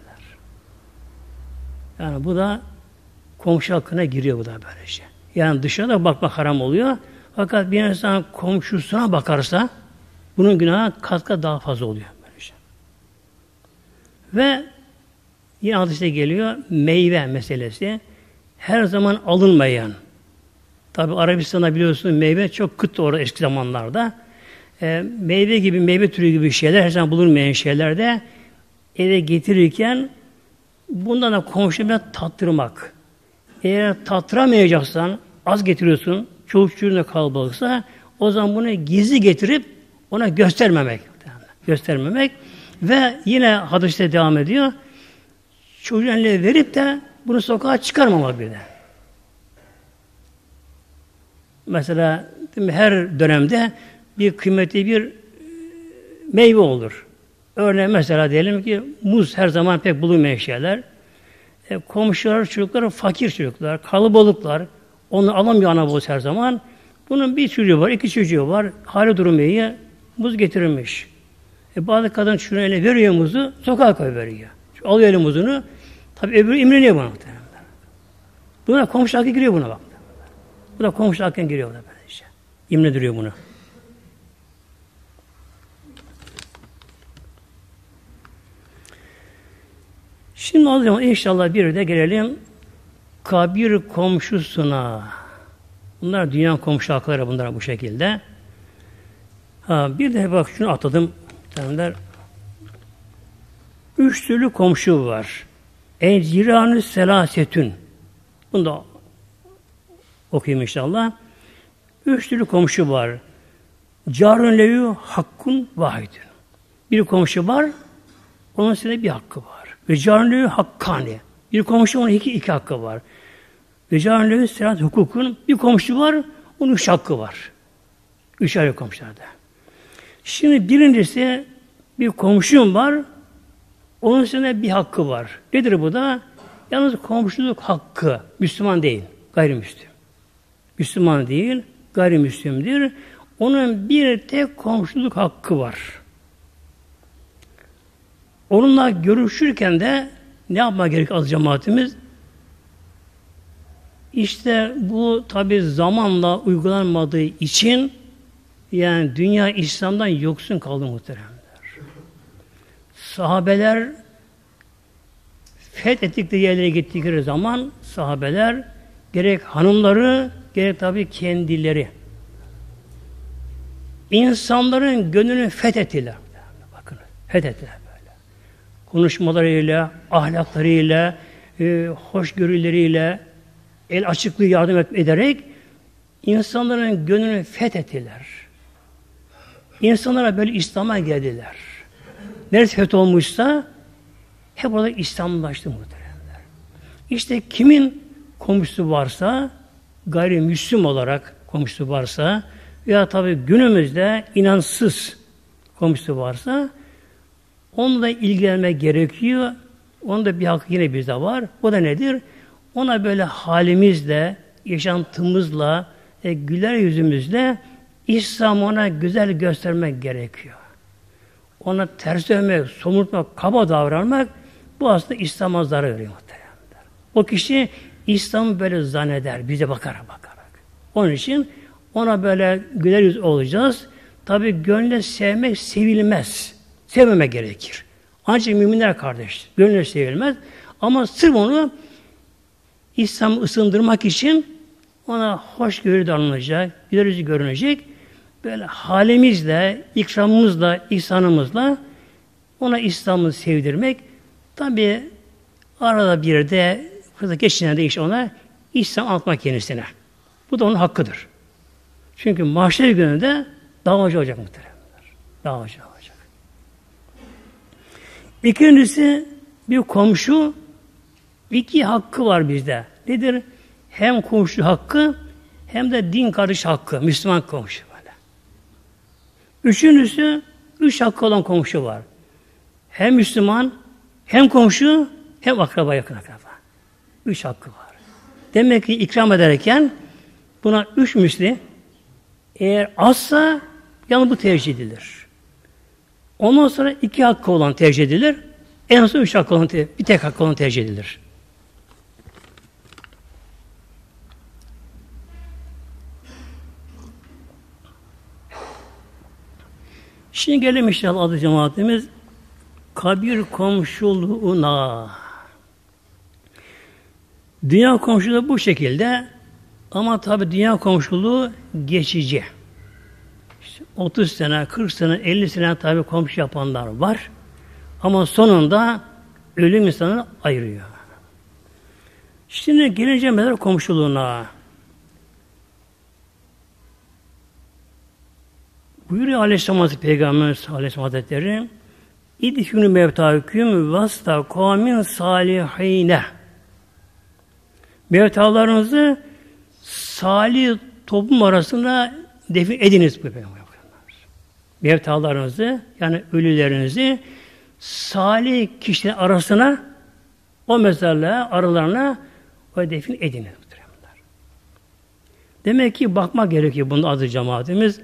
Yani bu da komşu hakkına giriyor bu da böylece. Yani dışarıda bakmak haram oluyor. Fakat bir insan komşusuna bakarsa bunun günahı kat kat daha fazla oluyor böylece. Ve yine hadiste geliyor meyve meselesi. Her zaman alınmayan. Tabi Arabistan'da biliyorsunuz meyve çok kıt orada eski zamanlarda. Meyve gibi, meyve türü gibi şeyler, her zaman bulunmayan şeyler de eve getirirken bundan da komşuna tattırmak. Eğer tattıramayacaksan, az getiriyorsun, çoluk çocuğuna kalabalıksa, o zaman bunu gizli getirip ona göstermemek. Göstermemek ve yine hadiste devam ediyor. Çocuğun eline verip de bunu sokağa çıkarmamak bir de. Mesela her dönemde bir kıymetli bir meyve olur. Örneğin mesela diyelim ki muz her zaman pek bulunmayan şeyler. Komşular, çocuklar fakir çocuklar, kalabalıklar. Onu alamıyor ana babası her zaman. Bunun bir çocuğu var, iki çocuğu var. Hali durumu iyi. Muz getirilmiş. Bazı kadın çocuğuna eline veriyor muzu, sokağa koyuveriyor. Alıyor eline muzunu. Tabi öbürü imreniyor buna. Buna komşu hakkı giriyor buna bak. Bu da komşu hakkına giriyor buna böylece. İmrendiriyor bunu. Şimdi o zaman inşallah bir de gelelim kabir komşusuna. Bunlar dünya komşu hakları, bunlar bu şekilde. Bir de bak şunu atladım. Tanrılar. 3 türlü komşu var. Eciranü selasetün. Bunu da okuyayım inşallah. 3 türlü komşu var. Carun lehu hakkun vahidun. Bir komşu var, onun size bir hakkı var. Ve carun lehu hakkani. Bir komşu onun iki hakkı var. Ve carun lehu selat hukukun. Bir komşu var, onun 3 hakkı var. 3 ayrı komşularda. Şimdi birincisi bir komşum var, onun size bir hakkı var. Nedir bu da? Yalnız komşuluk hakkı. Müslüman değil, gayrimüslim. Müslüman değil, gayrimüslimdir. Onun bir tek komşuluk hakkı var. Onunla görüşürken de ne yapmak gerek az cemaatimiz? İşte bu tabi zamanla uygulanmadığı için yani dünya İslam'dan yoksun kaldı muhteremler. Sahabeler fethettikleri yerlere gittikleri zaman sahabeler gerek hanımları gerek tabi kendileri insanların gönlünü fethettiler. Bakın fethettiler böyle. Konuşmalarıyla, ahlaklarıyla, hoşgörüleriyle, el açıklığı yardım ederek insanların gönlünü fethettiler. İnsanlara böyle İslam'a geldiler. Neresi fetholmuşsa hep orada İslamlaştı muhteremler. İşte kimin komşusu varsa, gayrimüslim olarak komşusu varsa veya tabi günümüzde inansız komşusu varsa onunla ilgilenmek gerekiyor. Onun da bir hakkı yine bizde var. O da nedir? Ona böyle halimizle, yaşantımızla, güler yüzümüzle İslam'ı ona güzel göstermek gerekiyor. Ona ters dönmek, somurtmak, kaba davranmak bu aslında İslam'a zarar veriyor muhtemelen. O kişi İslam'ı böyle zanneder, bize bakarak. Onun için ona böyle güler yüz olacağız. Tabi gönle sevmek sevilmez. Sevmemek gerekir. Ancak müminler kardeş. Gönle sevilmez. Ama sırf onu İslam'ı ısındırmak için ona hoşgörü davranılacak, güler yüzü görünecek. Böyle halimizle, ikramımızla, ihsanımızla ona İslam'ı sevdirmek. Tabi arada bir de fırsat geçtiğinde işte ona İslam anlatmak kendisine. Bu da onun hakkıdır. Çünkü mahşer gününde davacı olacak muhteremler. Davacı olacak. İkincisi bir komşu, iki hakkı var bizde. Nedir? Hem komşu hakkı hem de din kardeş hakkı. Müslüman komşu böyle. Üçüncüsü, üç hakkı olan komşu var. Hem Müslüman, hem komşu, hem akraba, yakın akraba. Üç hakkı var. Demek ki ikram ederken buna üç misli, eğer azsa yalnız bu tercih edilir. Ondan sonra iki hakkı olan tercih edilir. En azından üç hakkı olan, bir tek hakkı olan tercih edilir. Şimdi gelelim inşallah adı cemaatimiz kabir komşuluğuna. Dünya komşuluğu bu şekilde ama tabi dünya komşuluğu geçici. İşte 30 sene, 40 sene, 50 sene tabi komşu yapanlar var. Ama sonunda ölüm insanı ayırıyor. Şimdi gelince mezar komşuluğuna. Buyuruyor Aleyhisselam Hazretleri Peygamber Aleyhisselam Hazretleri İdhûnü mevtâküm vasta kâmin salihîne. Mevtalarınızı salih toplum arasında defin ediniz. Mevtalarınızı yani ölülerinizi salih kişilerin arasına o mezarlığa aralarına o defin ediniz. Demek ki bakmak gerekiyor bunun adı cemaatimiz.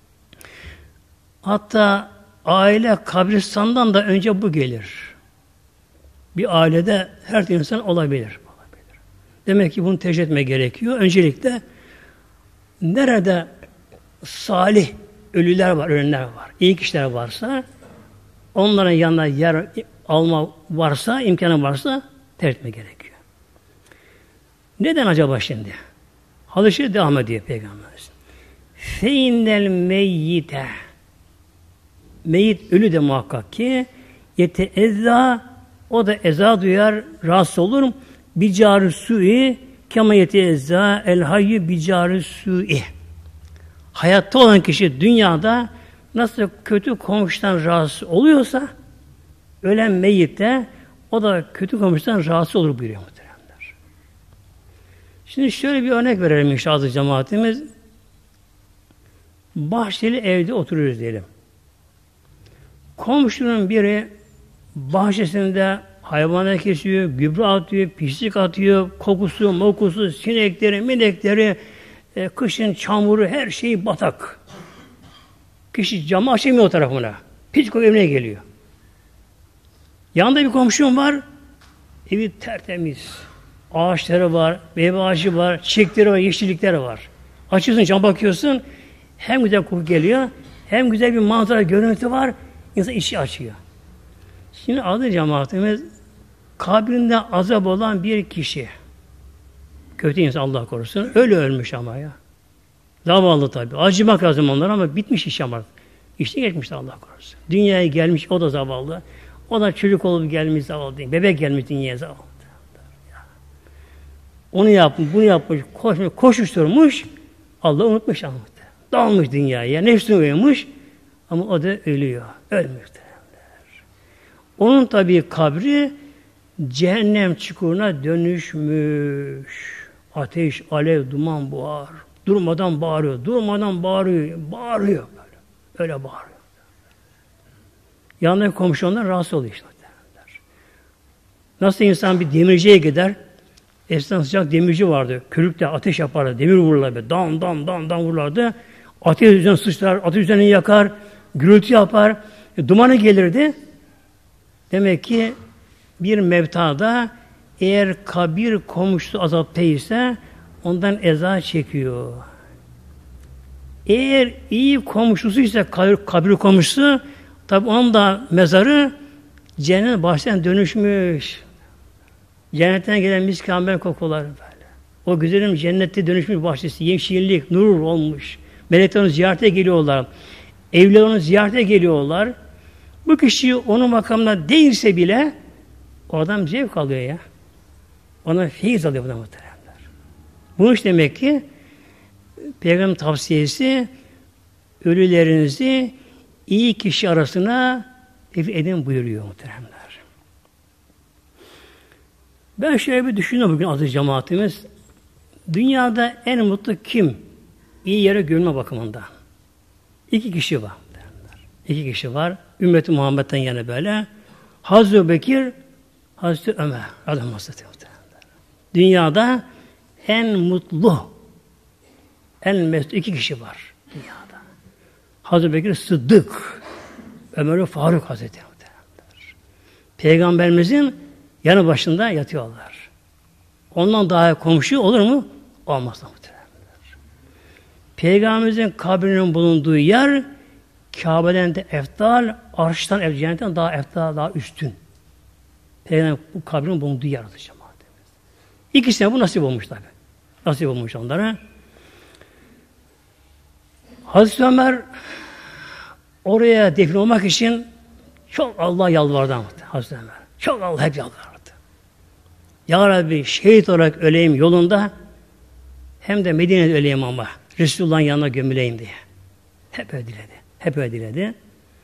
Hatta aile kabristandan da önce bu gelir. Bir ailede her insan olabilir. Demek ki bunu tercih etmek gerekiyor. Öncelikle nerede salih ölüler var, ölenler var, iyi kişiler varsa onların yanına yer alma varsa, imkanı varsa tercih etmek gerekiyor. Neden acaba şimdi? Hadis-i devam ediyor Peygamberimiz. Feinnel meyyite Meyyit ölü de muhakkak ki yeteezza o da eza duyar, rahatsız olur. Bicar-ı su'i kema yeteezza el hayy bicar-ı su'i. Hayatta olan kişi dünyada nasıl kötü komşudan rahatsız oluyorsa ölen meyyit de o da kötü komşudan rahatsız olur buyuruyor muhteremler. Şimdi şöyle bir örnek verelim inşallah cemaatimiz. Bahçeli evde oturuyoruz diyelim. Komşunun biri bahçesinde hayvanlar kesiyor, gübre atıyor, pislik atıyor, kokusu, mokusu, sinekleri, minekleri, kışın çamuru, her şey batak. Kişi camı açamıyor o tarafına. Pis koku evine geliyor. Yanında bir komşum var, evi tertemiz. Ağaçları var, meyve ağacı var, çiçekleri var, yeşillikleri var. Açıyorsun, cam bakıyorsun, hem güzel koku geliyor, hem güzel bir manzara, görüntü var, İnsan işi açıyor. Şimdi adı cemaatimiz kabrinde azap olan bir kişi. Kötü insan Allah korusun. Öyle ölmüş ama ya. Zavallı tabii. Acımak lazım onlara ama bitmiş iş ama. İşte geçmişti Allah korusun. Dünyaya gelmiş o da zavallı. O da çocuk olup gelmiş zavallı değil. Bebek gelmiş dünyaya zavallı. Onu yapmış, bunu yapmış, koşuşturmuş. Allah unutmuş ama. Dalmış dünyaya. Nefsini uyumuş. Ama o da ölüyor. Ölmüş. Onun tabii kabri cehennem çukuruna dönüşmüş. Ateş, alev, duman, buhar. Durmadan bağırıyor. Durmadan bağırıyor. Bağırıyor böyle. Öyle bağırıyor. Yanındaki komşu ondan rahatsız oluyor işte. Nasıl insan bir demirciye gider. Eskiden sıcak demirci vardı. Körükte ateş yapardı. Demir vururlardı. Dan dan dan dan vururlardı. Ateş üzerine sıçrar. Ateş üzerine yakar. Gürültü yapar. Dumanı gelirdi. Demek ki bir mevtada eğer kabir komşusu azaptaysa ondan eza çekiyor. Eğer iyi komşusuysa kabir komşusu tabi onun da mezarı cennet bahçeden dönüşmüş. Cennetten gelen misk amber kokular böyle. O güzelim cennette dönüşmüş bahçesi. Yeşillik, nur olmuş. Melekler onu ziyarete geliyorlar. Evliler onu ziyarete geliyorlar. Bu kişi onun makamına değilse bile o adam zevk alıyor ya. Ona feyiz alıyor bu da muhteremler. Bu iş demek ki Peygamber tavsiyesi ölülerinizi iyi kişi arasına edin buyuruyor muhteremler. Ben şöyle bir düşünüyorum bugün aziz cemaatimiz. Dünyada en mutlu kim? İyi yere gömülme bakımında. 2 kişi var. 2 kişi var. Ümmeti Muhammed'den yana böyle. Hazreti Ebubekir, Hazreti Ömer. Radıyallahu anh. Dünyada en mutlu, en mesut 2 kişi var dünyada. Hazreti Ebubekir Sıddık, Ömer Faruk Hazretleri. Peygamberimizin yanı başında yatıyorlar. Ondan daha komşu olur mu? Olmaz muhtemelen. Peygamberimizin kabrinin bulunduğu yer Kabe'den de eftal, arştan cennetten daha eftal, daha üstün. Peygamber bu kabrinin bulunduğu yer olacak. İkisine bu nasip olmuş tabi. Nasip olmuş onlara. Hazreti Ömer oraya defin olmak için çok Allah'a yalvardı Hazreti Ömer. Çok Allah hep yalvardı. Ya Rabbi şehit olarak öleyim yolunda hem de Medine'de öleyim ama Resulullah'ın yanına gömüleyim diye. Hep öyle diledi. Hep öyle diledi.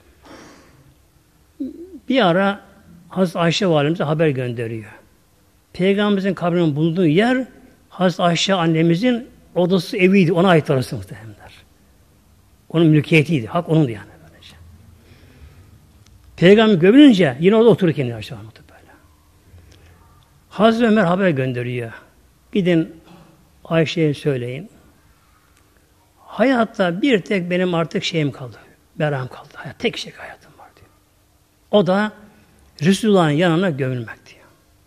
Bir ara Hazreti Ayşe validemize haber gönderiyor. Peygamberimizin kabrinin bulunduğu yer Hazreti Ayşe annemizin odası, eviydi. Ona ait orası muhtemelenler. Onun mülkiyetiydi. Hak onundu yani. Böylece. Peygamber gömülünce yine orada oturur kendini aşağı böyle. Hazreti Ömer haber gönderiyor. Gidin Ayşe'ye söyleyin. Hayatta bir tek benim artık şeyim kaldı. Meram kaldı. Tek şey hayatım var diyor. O da Resulullah'ın yanına gömülmek diyor.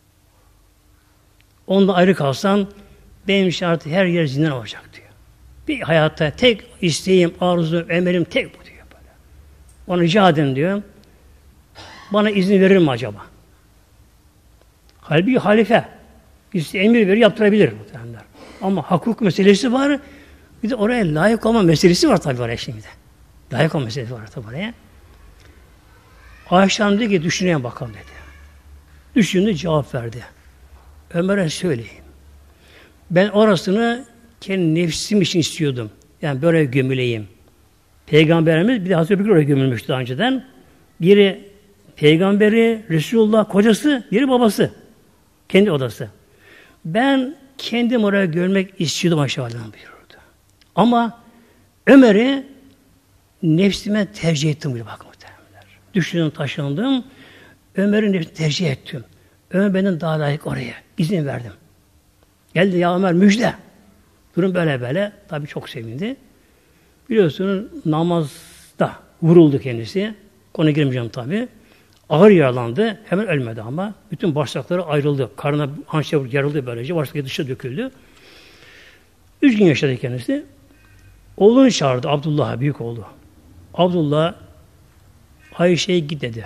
Ondan ayrı kalsam benim şartı her yer zindan olacak diyor. Bir hayatta tek isteğim, arzum, emelim tek bu diyor böyle. Ona rica edin diyor. Bana izin verir mi acaba? Halbuki halife emir verir, yaptırabilir muhtemelenler. Ama hukuk meselesi var. Bir de oraya layık olma meselesi var tabii oraya şimdi. Layık olma meselesi var tabii oraya. Ayşe Hanım dedi ki düşüneyim bakalım dedi. Düşündü cevap verdi. Ömer'e söyleyin. Ben orasını kendi nefsim için istiyordum. Yani böyle gömüleyim. Peygamberimiz bir de Hazreti Ebubekir oraya gömülmüştü daha önceden. Biri peygamberi, Resulullah kocası, biri babası. Kendi odası. Ben kendim oraya görmek istiyordum aşağıdan buyurdu. Ama Ömer'i nefsime tercih ettim diye bak muhtemelenler. Düşündüm, taşındım. Ömer'i nefsime tercih ettim. Ömer benden daha layık oraya. İzin verdim. Geldi ya Ömer müjde. Durum böyle böyle. Tabii çok sevindi. Biliyorsunuz namazda vuruldu kendisi. Konuya girmeyeceğim tabii. Ağır yaralandı. Hemen ölmedi ama. Bütün bağırsakları ayrıldı. Karnına hançer yarıldı böylece. Bağırsakları dışa döküldü. 3 gün yaşadı kendisi. Oğlunu çağırdı. Abdullah'a, büyük oğlu. Abdullah Ayşe'ye git dedi.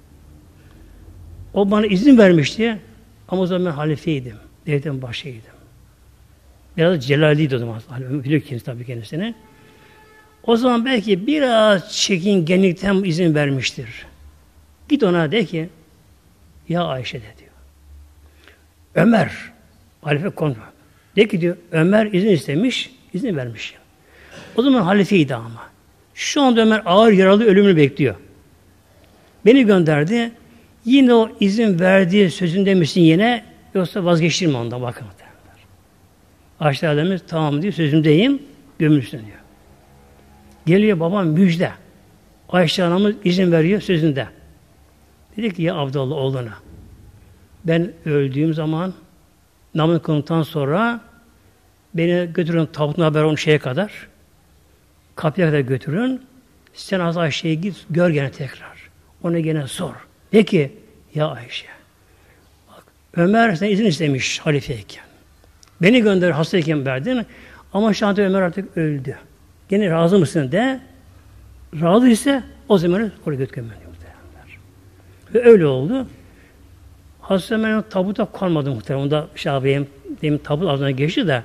O bana izin vermişti. Ama o zaman ben halifeydim. Devletin başıydım. Biraz celaliydi o zaman. Biliyor kendisi tabii kendisini. O zaman belki biraz çekingenlikten izin vermiştir. Git ona de ki ya Ayşe de diyor. Ömer halife konu. De ki diyor Ömer izin istemiş, izin vermiş. O zaman halifeydi ama. Şu anda Ömer ağır yaralı ölümünü bekliyor. Beni gönderdi. Yine o izin verdiği sözünde misin yine yoksa vazgeçtirme ondan bakın. Ayşe Validemiz tamam diyor sözümdeyim gömülsün diyor. Geliyor babam müjde. Ayşe Hanım'ız izin veriyor sözünde. Dedi ki ya Abdullah oğluna ben öldüğüm zaman namaz kıldıktan sonra beni götürün tabutuna haber onun şeye kadar kapıya kadar götürün. Sen az Ayşe'ye git gör gene tekrar. Ona gene sor. De ki ya Ayşe bak, Ömer sen izin istemiş halifeyken. Beni gönder hastayken verdin ama şu anda Ömer artık öldü. Gene razı mısın de razı ise o zaman oraya götürmem. Ve öyle oldu. Hazreti Ömer'in tabuta kalmadı muhtemelen. Onda Şabi'yim demin tabut ağzına geçti de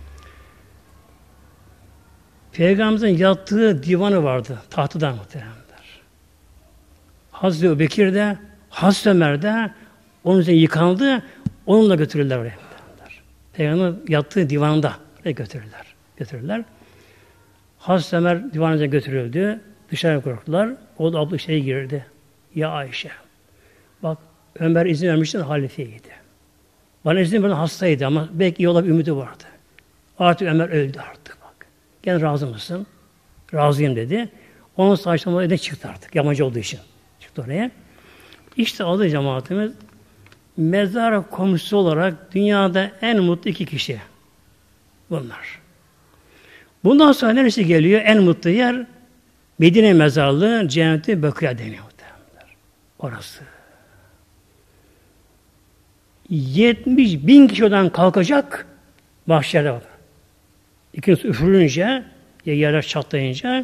Peygamberimizin yattığı divanı vardı. Tahtıdan muhtemelen. Hazreti Ebubekir de Hazreti Ömer de onun üzerine yıkandı. Onunla götürürler oraya. Peygamberin yattığı divanında götürürler. Hazreti Ömer divanına götürüldü. Dışarı korktular. O da abla içeri girdi. Ya Ayşe. Bak Ömer izin vermişti, halifeydi. Bana izin veren hastaydı ama belki iyi olabilir ümidi vardı. Artık Ömer öldü artık bak. Gel razı mısın? Razıyım dedi. Onun sayesinde evden çıktı artık. Yabancı olduğu için. Çıktı oraya. İşte adı cemaatimiz mezar komşusu olarak dünyada en mutlu iki kişi. Bunlar. Bundan sonra neresi geliyor? En mutlu yer Medine mezarlığı, Cennet-i Bakıya deniyor. Orası. 70.000 kişi oradan kalkacak mahşerde bak. İkincisi üfürünce yerler çatlayınca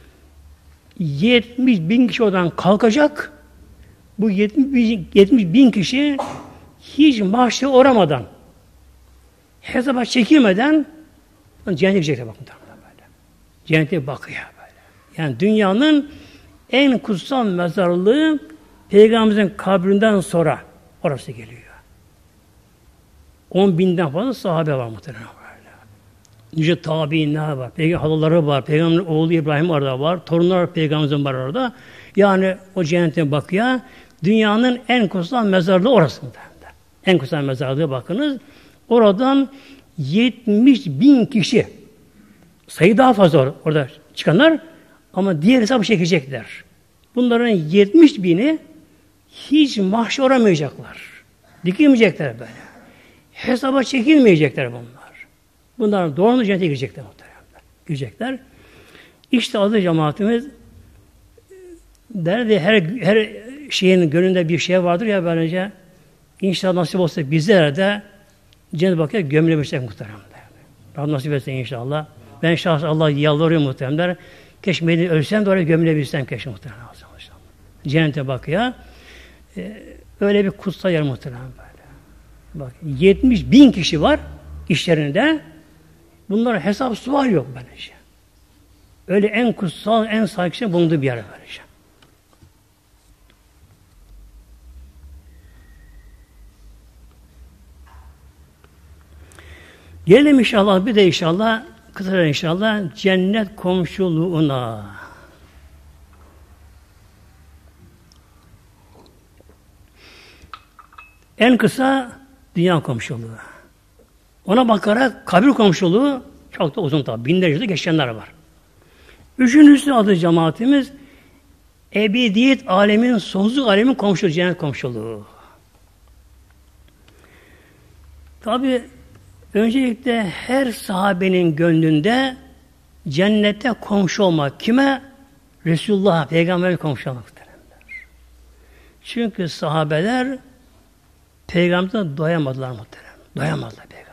70.000 kişi oradan kalkacak. Bu 70.000 kişi hiç mahşere uğramadan hesaba çekilmeden cennete gidecekler bakın böyle. Cennete bakıyor böyle. Yani dünyanın en kutsal mezarlığı Peygamberimizin kabrinden sonra orası geliyor. 10.000'den fazla sahabe var muhtemelen böyle. Nice tabiinler var, peygamber halaları var, peygamberin oğlu İbrahim orada var, torunlar peygamberimizin var orada. Yani o cennete bakıyor. Dünyanın en kutsal mezarlığı orası muhtemelen. En kutsal mezarlığı bakınız. Oradan 70.000 kişi sayı daha fazla orada çıkanlar ama diğer hesabı çekecekler. Bunların 70.000'i hiç mahşer uğramayacaklar. Dikilmeyecekler böyle. Hesaba çekilmeyecekler bunlar. Bunlar doğru cennete girecekler muhtemelen. Girecekler. İşte adı cemaatimiz derdi her şeyin gönlünde bir şey vardır ya böylece inşallah nasip olsa bizlere de Cennet-i Bakı'ya gömülebilsek muhtemelen. Rabbim nasip etsin inşallah. Ben şahsen Allah'a yalvarıyorum muhtemelen. Keşke Medine'de ölsem de oraya gömülebilsem keşke muhtemelen. Cennete Bakı'ya öyle bir kutsal yer muhtemelen böyle. Bak 70.000 kişi var işlerinde. Bunlara hesap sual yok böylece. Öyle en kutsal, en saygı bulunduğu bir yer böylece. Gelelim inşallah bir de inşallah kısaca inşallah cennet komşuluğuna. En kısa dünya komşuluğu. Ona bakarak kabir komşuluğu çok da uzun tabi. Binlerce de geçenler var. Üçüncüsü adı cemaatimiz ebediyet alemin, sonsuzluk alemin komşuluğu, cennet komşuluğu. Tabi öncelikle her sahabenin gönlünde cennete komşu olmak. Kime? Resulullah'a, Peygamber'e komşu olmak. Çünkü sahabeler Peygamber'e doyamadılar muhterem. Doyamadılar Peygamber'e.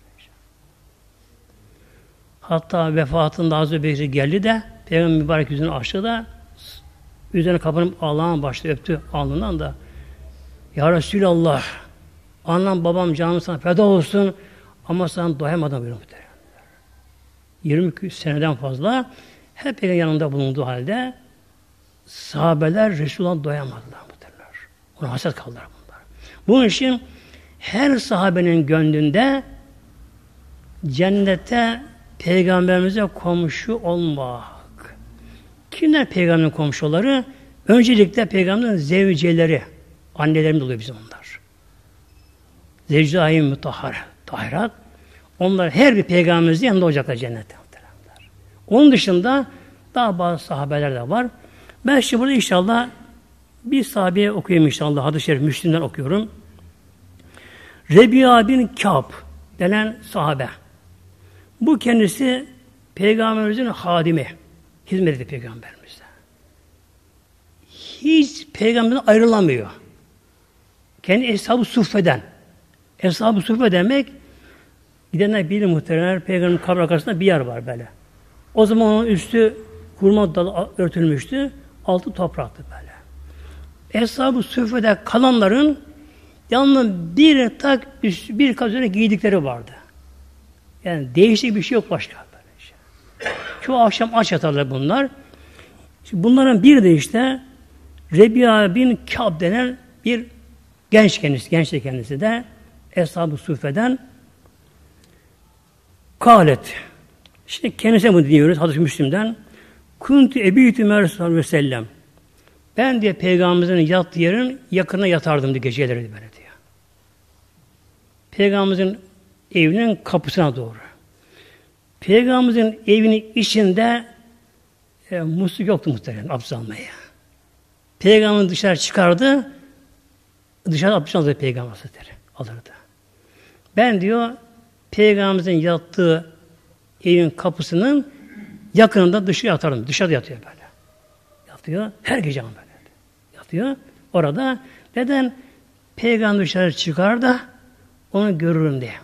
Hatta vefatında Hazreti Bekir geldi de Peygamber mübarek yüzünü açtı da üzerine kapanıp Allah'ın başta öptü alnından da Ya Resulallah annem babam canım sana feda olsun ama sana doyamadım buyuruyor muhterem. 20 seneden fazla hep yanında bulunduğu halde sahabeler Resulullah'a doyamadılar muhteremler. Ona hasret kaldılar bunlar. Bunun için her sahabenin gönlünde cennete Peygamberimize komşu olmak. Kimler Peygamberin komşuları? Öncelikle Peygamberin zevceleri, annelerimiz oluyor bizim onlar. Zevcai mutahhar, tahirat. Onlar her bir Peygamberimizin yanında olacaklar cennette. Onun dışında daha bazı sahabeler de var. Ben şimdi burada inşallah bir sahabeye okuyayım inşallah. Hadis-i Şerif Müslim'den okuyorum. Rebi'a bin Kâb denen sahabe. Bu kendisi Peygamberimizin hadimi. Hizmet ediyor Peygamberimize. Hiç Peygamberden ayrılamıyor. Kendi Eshab-ı Suffe'den. Eshab-ı Suffe demek gidenler bilir muhtemelen Peygamberin kabri arkasında bir yer var böyle. O zaman onun üstü hurma dalı örtülmüştü. Altı topraktı böyle. Eshab-ı Suffe'de kalanların yanına bir kat üzerine giydikleri vardı. Yani değişik bir şey yok başka. Böylece. Çoğu akşam aç yatarlar bunlar. Şimdi bunların biri de işte Rebi'a bin Kâb denen bir genç kendisi de Eshab-ı Suffe'den kâlet. Şimdi kendisine bunu dinliyoruz Hadis-i Müslim'den. Kuntu ebiyütü mersallallahu aleyhi ve sellem. Ben diye Peygamberimizin yattığı yerin yakınına yatardım diye geceleri böyle diyor. Peygamberimizin evinin kapısına doğru. Peygamberimizin evinin içinde musluk yoktu muhtemelen abdest almaya. Peygamber dışarı çıkardı, dışarı abdest alırdı Peygamber Hazretleri. Alırdı. Ben diyor, Peygamberimizin yattığı evin kapısının yakınında dışarı yatardım. Dışarıda yatıyor böyle. Yatıyor. Her gece böyle. Yatıyor. Orada neden? Peygamber dışarı çıkar da onu görürüm diye.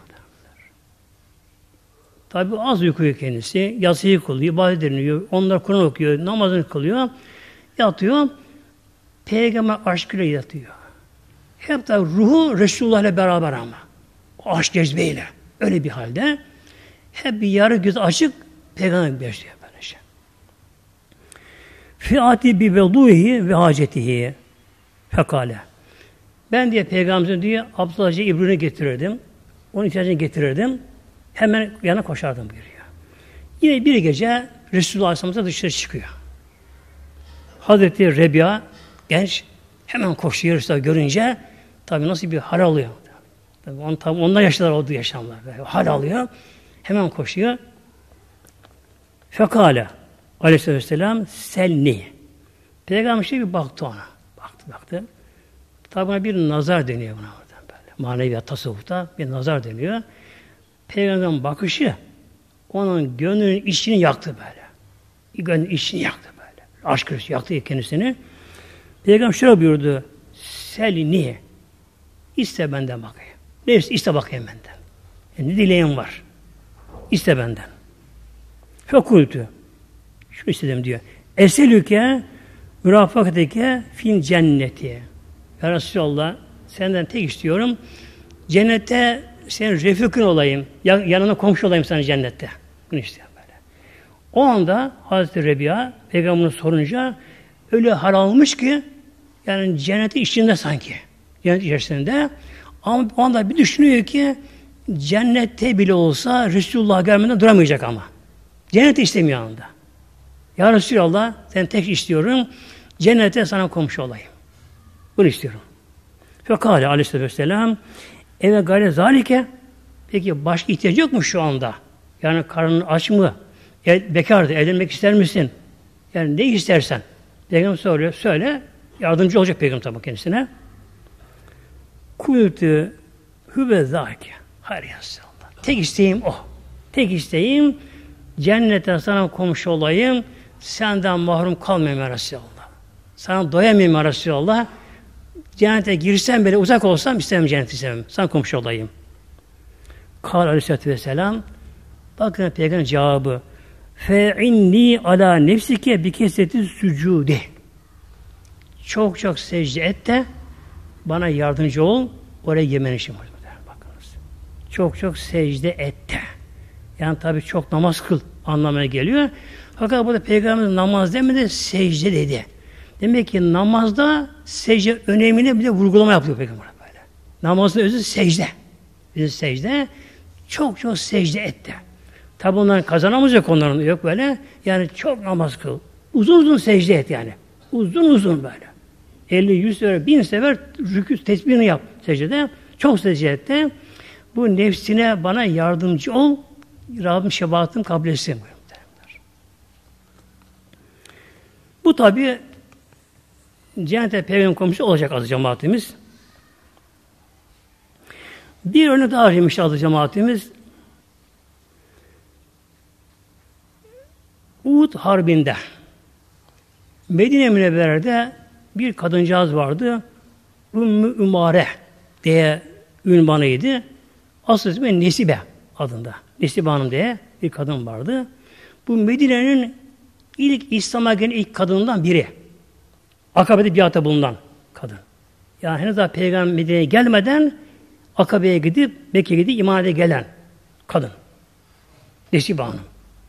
Tabi az uykuyor kendisi. Yatsıyı kılıyor, ibadet ediliyor. Onlar Kur'an okuyor, namazını kılıyor. Yatıyor. Peygamber aşkıyla yatıyor. Hep de ruhu Resulullah ile beraber ama. O aşk cezbeyle. Öyle bir halde. Hep bir yarı göz açık Peygamber besliyor böyle şey. Fiati bi veduhi ve hacetihi fekale. Ben diye Peygamberimizin diye Abdülhacı İbrahim'i getirirdim. Onun ihtiyacını getirirdim. Hemen yana koşardım buyuruyor. Yine bir gece Resulullah Aleyhisselam dışarı çıkıyor. Hazreti Rebi'a genç hemen koşuyor Resulullah görünce tabii nasıl bir hal alıyor. Tabii onlar yaşlar olduğu yaşamlar. Böyle hal alıyor. Hemen koşuyor. Fekale Aleyhisselam selni. Peygamber şey bir baktı ona. Baktı. Tabi buna bir nazar deniyor buna oradan böyle. Maneviyat, tasavvufta bir nazar deniyor. Peygamber'in bakışı onun gönlünün içini yaktı böyle. Gönlünün içini yaktı böyle. Aşk yaktı kendisini. Peygamber şöyle buyurdu. Selni. İste benden bakayım. Neyse iste bakayım benden. Yani ne dileğim var. İste benden. Fekultu. Şunu istedim diyor. Eselüke mürafakateke fil cenneti. Ya Resulallah senden tek istiyorum. Cennette senin refikın olayım. Yanına komşu olayım sana cennette. Bunu istiyorum böyle. O anda Hazreti Rebi'a Peygamber'in sorunca öyle hal almış ki yani cenneti içinde sanki. Cennet içerisinde. Ama o anda bir düşünüyor ki cennette bile olsa Resulullah gelmeden duramayacak ama. Cenneti istemiyor anda. Ya Resulallah sen tek istiyorum. Cennete sana komşu olayım. Bunu istiyorum. Fekale aleyhisselam eve gayre zalike peki başka ihtiyacı yok mu şu anda? Yani karnın aç mı? Bekardı. Evlenmek ister misin? Yani ne istersen. Peygamber soruyor. Söyle. Yardımcı olacak Peygamber tabi kendisine. Kulütü hüve zâke. Hayır ya Resulallah. Tek isteğim o. Tek isteğim cennete sana komşu olayım. Senden mahrum kalmayayım ya Resulallah. Sana doyamayayım ya Resulallah. Cennete girsem bile uzak olsam istemem cenneti istemem. Sana komşu olayım. Kâl aleyhissalâtu vesselâm bakın Peygamber cevabı fe'inni ala nefsike bi kesreti sücûdi çok çok secde et de bana yardımcı ol oraya yemen için var. Bakınız. Çok çok secde et de. Yani tabi çok namaz kıl anlamına geliyor. Fakat burada Peygamber namaz demedi secde dedi. Demek ki namazda secde önemine bile vurgulama yapıyor Peygamber böyle. Namazın özü secde. Özü secde. Çok çok secde et de. Tabi onların kazanamayacak onların yok böyle. Yani çok namaz kıl. Uzun uzun secde et yani. Uzun uzun böyle. 50, 100 sefer, 1000 sefer rükû tesbihini yap secdede. Çok secde et de. Bu nefsine bana yardımcı ol. Rabbim şefaatini kabul etsin. Bu tabi cennete peygamber komşusu olacak azı cemaatimiz. Bir örnek daha vermiş azı cemaatimiz. Uhud Harbi'nde Medine Münevvere'de bir kadıncağız vardı. Ümmü Ümare diye ünvanıydı. Asıl ismi Nesibe adında. Nesibe Hanım diye bir kadın vardı. Bu Medine'nin ilk İslam'a gelen ilk kadından biri. Akabe'de biata bulunan kadın. Yani henüz daha Peygamber Medine'ye gelmeden Akabe'ye gidip Mekke'ye gidip iman gelen kadın. Nesibe Hanım.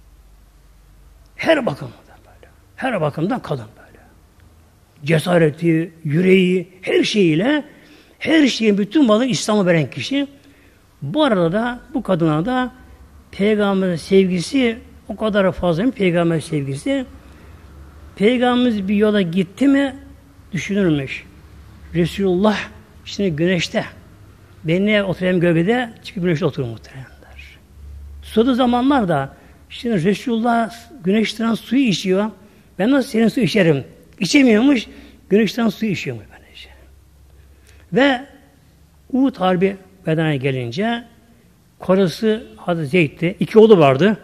Her bakımdan böyle. Her bakımdan kadın böyle. Cesareti, yüreği, her şeyiyle her şeyin bütün malını İslam'a veren kişi. Bu arada da bu kadına da Peygamber'in sevgisi O kadar fazla peygamber sevgisi. Peygamberimiz bir yola gitti mi düşünürmüş. Resulullah şimdi güneşte. Ben ne oturayım gölgede? Çıkıp güneşte oturur muhtemelenler. Susadığı zamanlarda şimdi Resulullah güneşten suyu içiyor. Ben nasıl senin su içerim? İçemiyormuş. Güneşten suyu içiyormuş böylece. Ve Uhud Harbi bedene gelince kocası Hazreti Zeyd'ti. 2 oğlu vardı.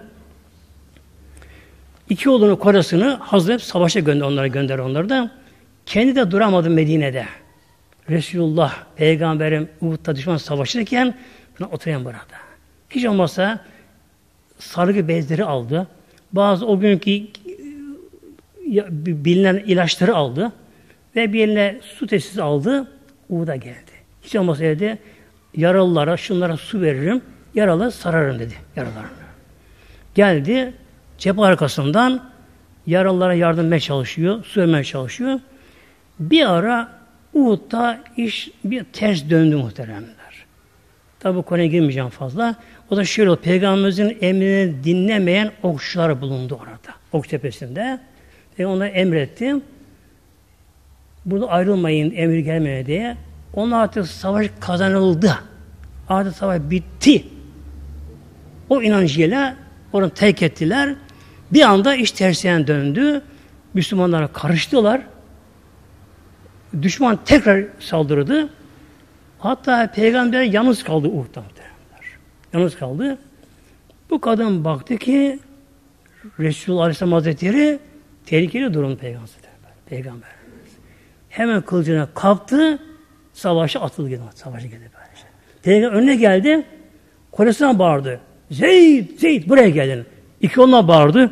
2 oğlunun kocasını hazırlayıp savaşa gönder onları da. Kendi de duramadı Medine'de. Resulullah, Peygamberim Uhud'da düşman savaşırken oturan burada. Hiç olmazsa sargı bezleri aldı. Bazı o günkü bilinen ilaçları aldı. Ve bir eline su tesisi aldı. Uhud'a geldi. Hiç olmazsa evde yaralılara, şunlara su veririm, yaralı sararım dedi. Yaralarını. Geldi, cephe arkasından yaralılara yardım etmeye çalışıyor, su vermeye çalışıyor. Bir ara Uhud'da iş bir ters döndü muhteremler. Tabi bu konuya girmeyeceğim fazla. O da şöyle oldu, Peygamberimizin emrini dinlemeyen okçular bulundu orada. Ok tepesinde. Ona emretti. Burada ayrılmayın, emir gelmeye diye. Onlar artık savaş kazanıldı. Artık savaş bitti. O inancıyla onu terk ettiler. Bir anda iş tersine döndü. Müslümanlara karıştılar. Düşman tekrar saldırdı. Hatta Peygamber yalnız kaldı Uhud'da. Yalnız kaldı. Bu kadın baktı ki Resulullah Aleyhisselam Hazretleri tehlikeli durum Peygamber. Hemen kılıcına kaptı, savaşa atıldı. Savaşa geldi böylece. Peygamber önüne geldi, kocasına bağırdı. Zeyd, Zeyd buraya gelin. 2 onunla bağırdı.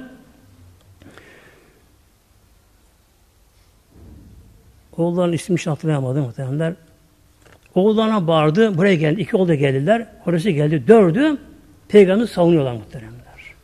Oğulların ismini hatırlayamadım muhtemelenler. Oğullarına bağırdı, buraya geldi. 2 oğul da geldiler. Kocası geldi, dövdü. Peygamberi savunuyorlar muhtemelenler.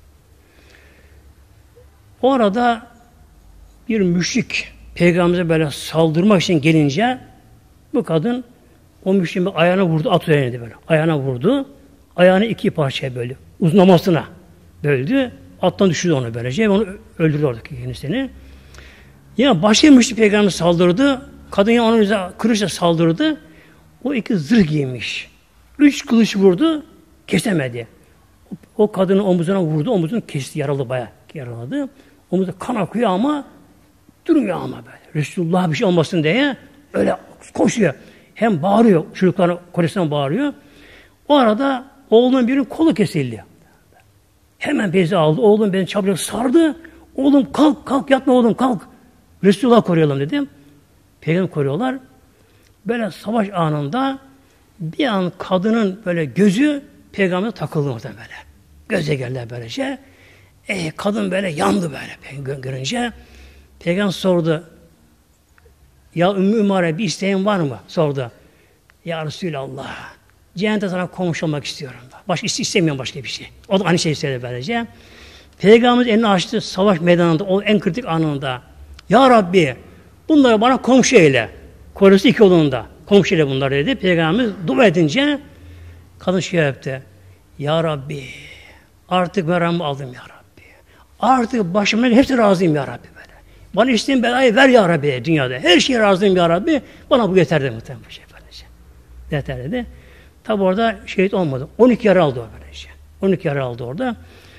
O arada bir müşrik Peygamber'e böyle saldırmak için gelince bu kadın o müşriğin ayağına vurdu, at üzerine böyle. Ayağına vurdu. Ayağını 2 parçaya böldü. Uzunlamasına böldü. Attan düşürdü onu böylece. Onu öldürdü oradaki kendisini. Yine başka bir müşrik Peygamber saldırdı. Kadın yine onun üzerine kılıçla saldırdı. O 2 zırh giymiş. 3 kılıç vurdu. Kesemedi. O kadının omuzuna vurdu. Omuzunu kesti. Yaralı bayağı yaraladı. Omuzda kan akıyor ama durmuyor ama böyle. Resulullah bir şey olmasın diye öyle koşuyor. Hem bağırıyor. Çocukların kocasına bağırıyor. O arada oğlunun birinin kolu kesildi. Hemen bezi aldı. Oğlum beni çabucak sardı. Oğlum kalk kalk yatma oğlum kalk. Resulullah koruyalım dedim. Peygamber koruyorlar. Böyle savaş anında bir an kadının böyle gözü Peygamber'e takıldı orada böyle. Göze geldi böylece. Kadın böyle yandı böyle görünce. Peygamber sordu. Ya Ümmü Ümare bir isteğin var mı? Sordu. Ya Resulallah. Cennete sana komşu olmak istiyorum. Başka istemiyorum başka bir şey. O da aynı şeyi söyledi böylece. Peygamberimiz elini açtı savaş meydanında, o en kritik anında. Ya Rabbi, bunları bana komşu eyle. Korusu 2 oğlunda. Komşu eyle bunları dedi. Peygamberimiz dua edince kadın şey yaptı. Ya Rabbi, artık meramı aldım ya Rabbi. Artık başımdan hepsi razıyım ya Rabbi böyle. Bana istediğin belayı ver ya Rabbi dünyada. Her şeye razıyım ya Rabbi. Bana bu yeter de muhtemelen bu şey böylece. Yeter dedi. Tabi orada şehit olmadı. 12 yara aldı orada. 12 yara aldı orada.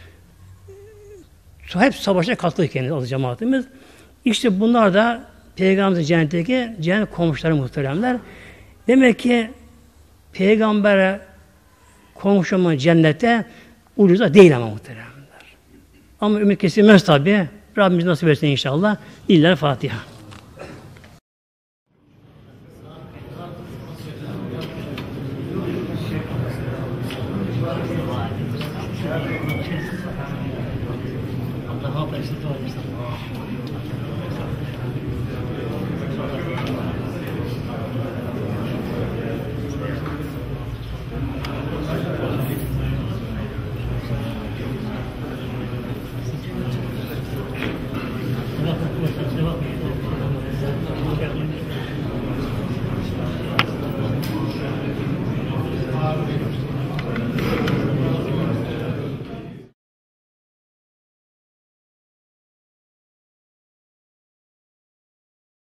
Hep savaşa katıldı kendisi cemaatimiz. İşte bunlar da Peygamberimizin cennetteki cennet komşuları muhteremler. Demek ki Peygamber'e komşu cennette ucuza değil ama muhteremler. Ama ümit kesilmez tabi. Rabbimiz nasip etsin inşallah. İlla Fatiha. Allah'a emanet olun.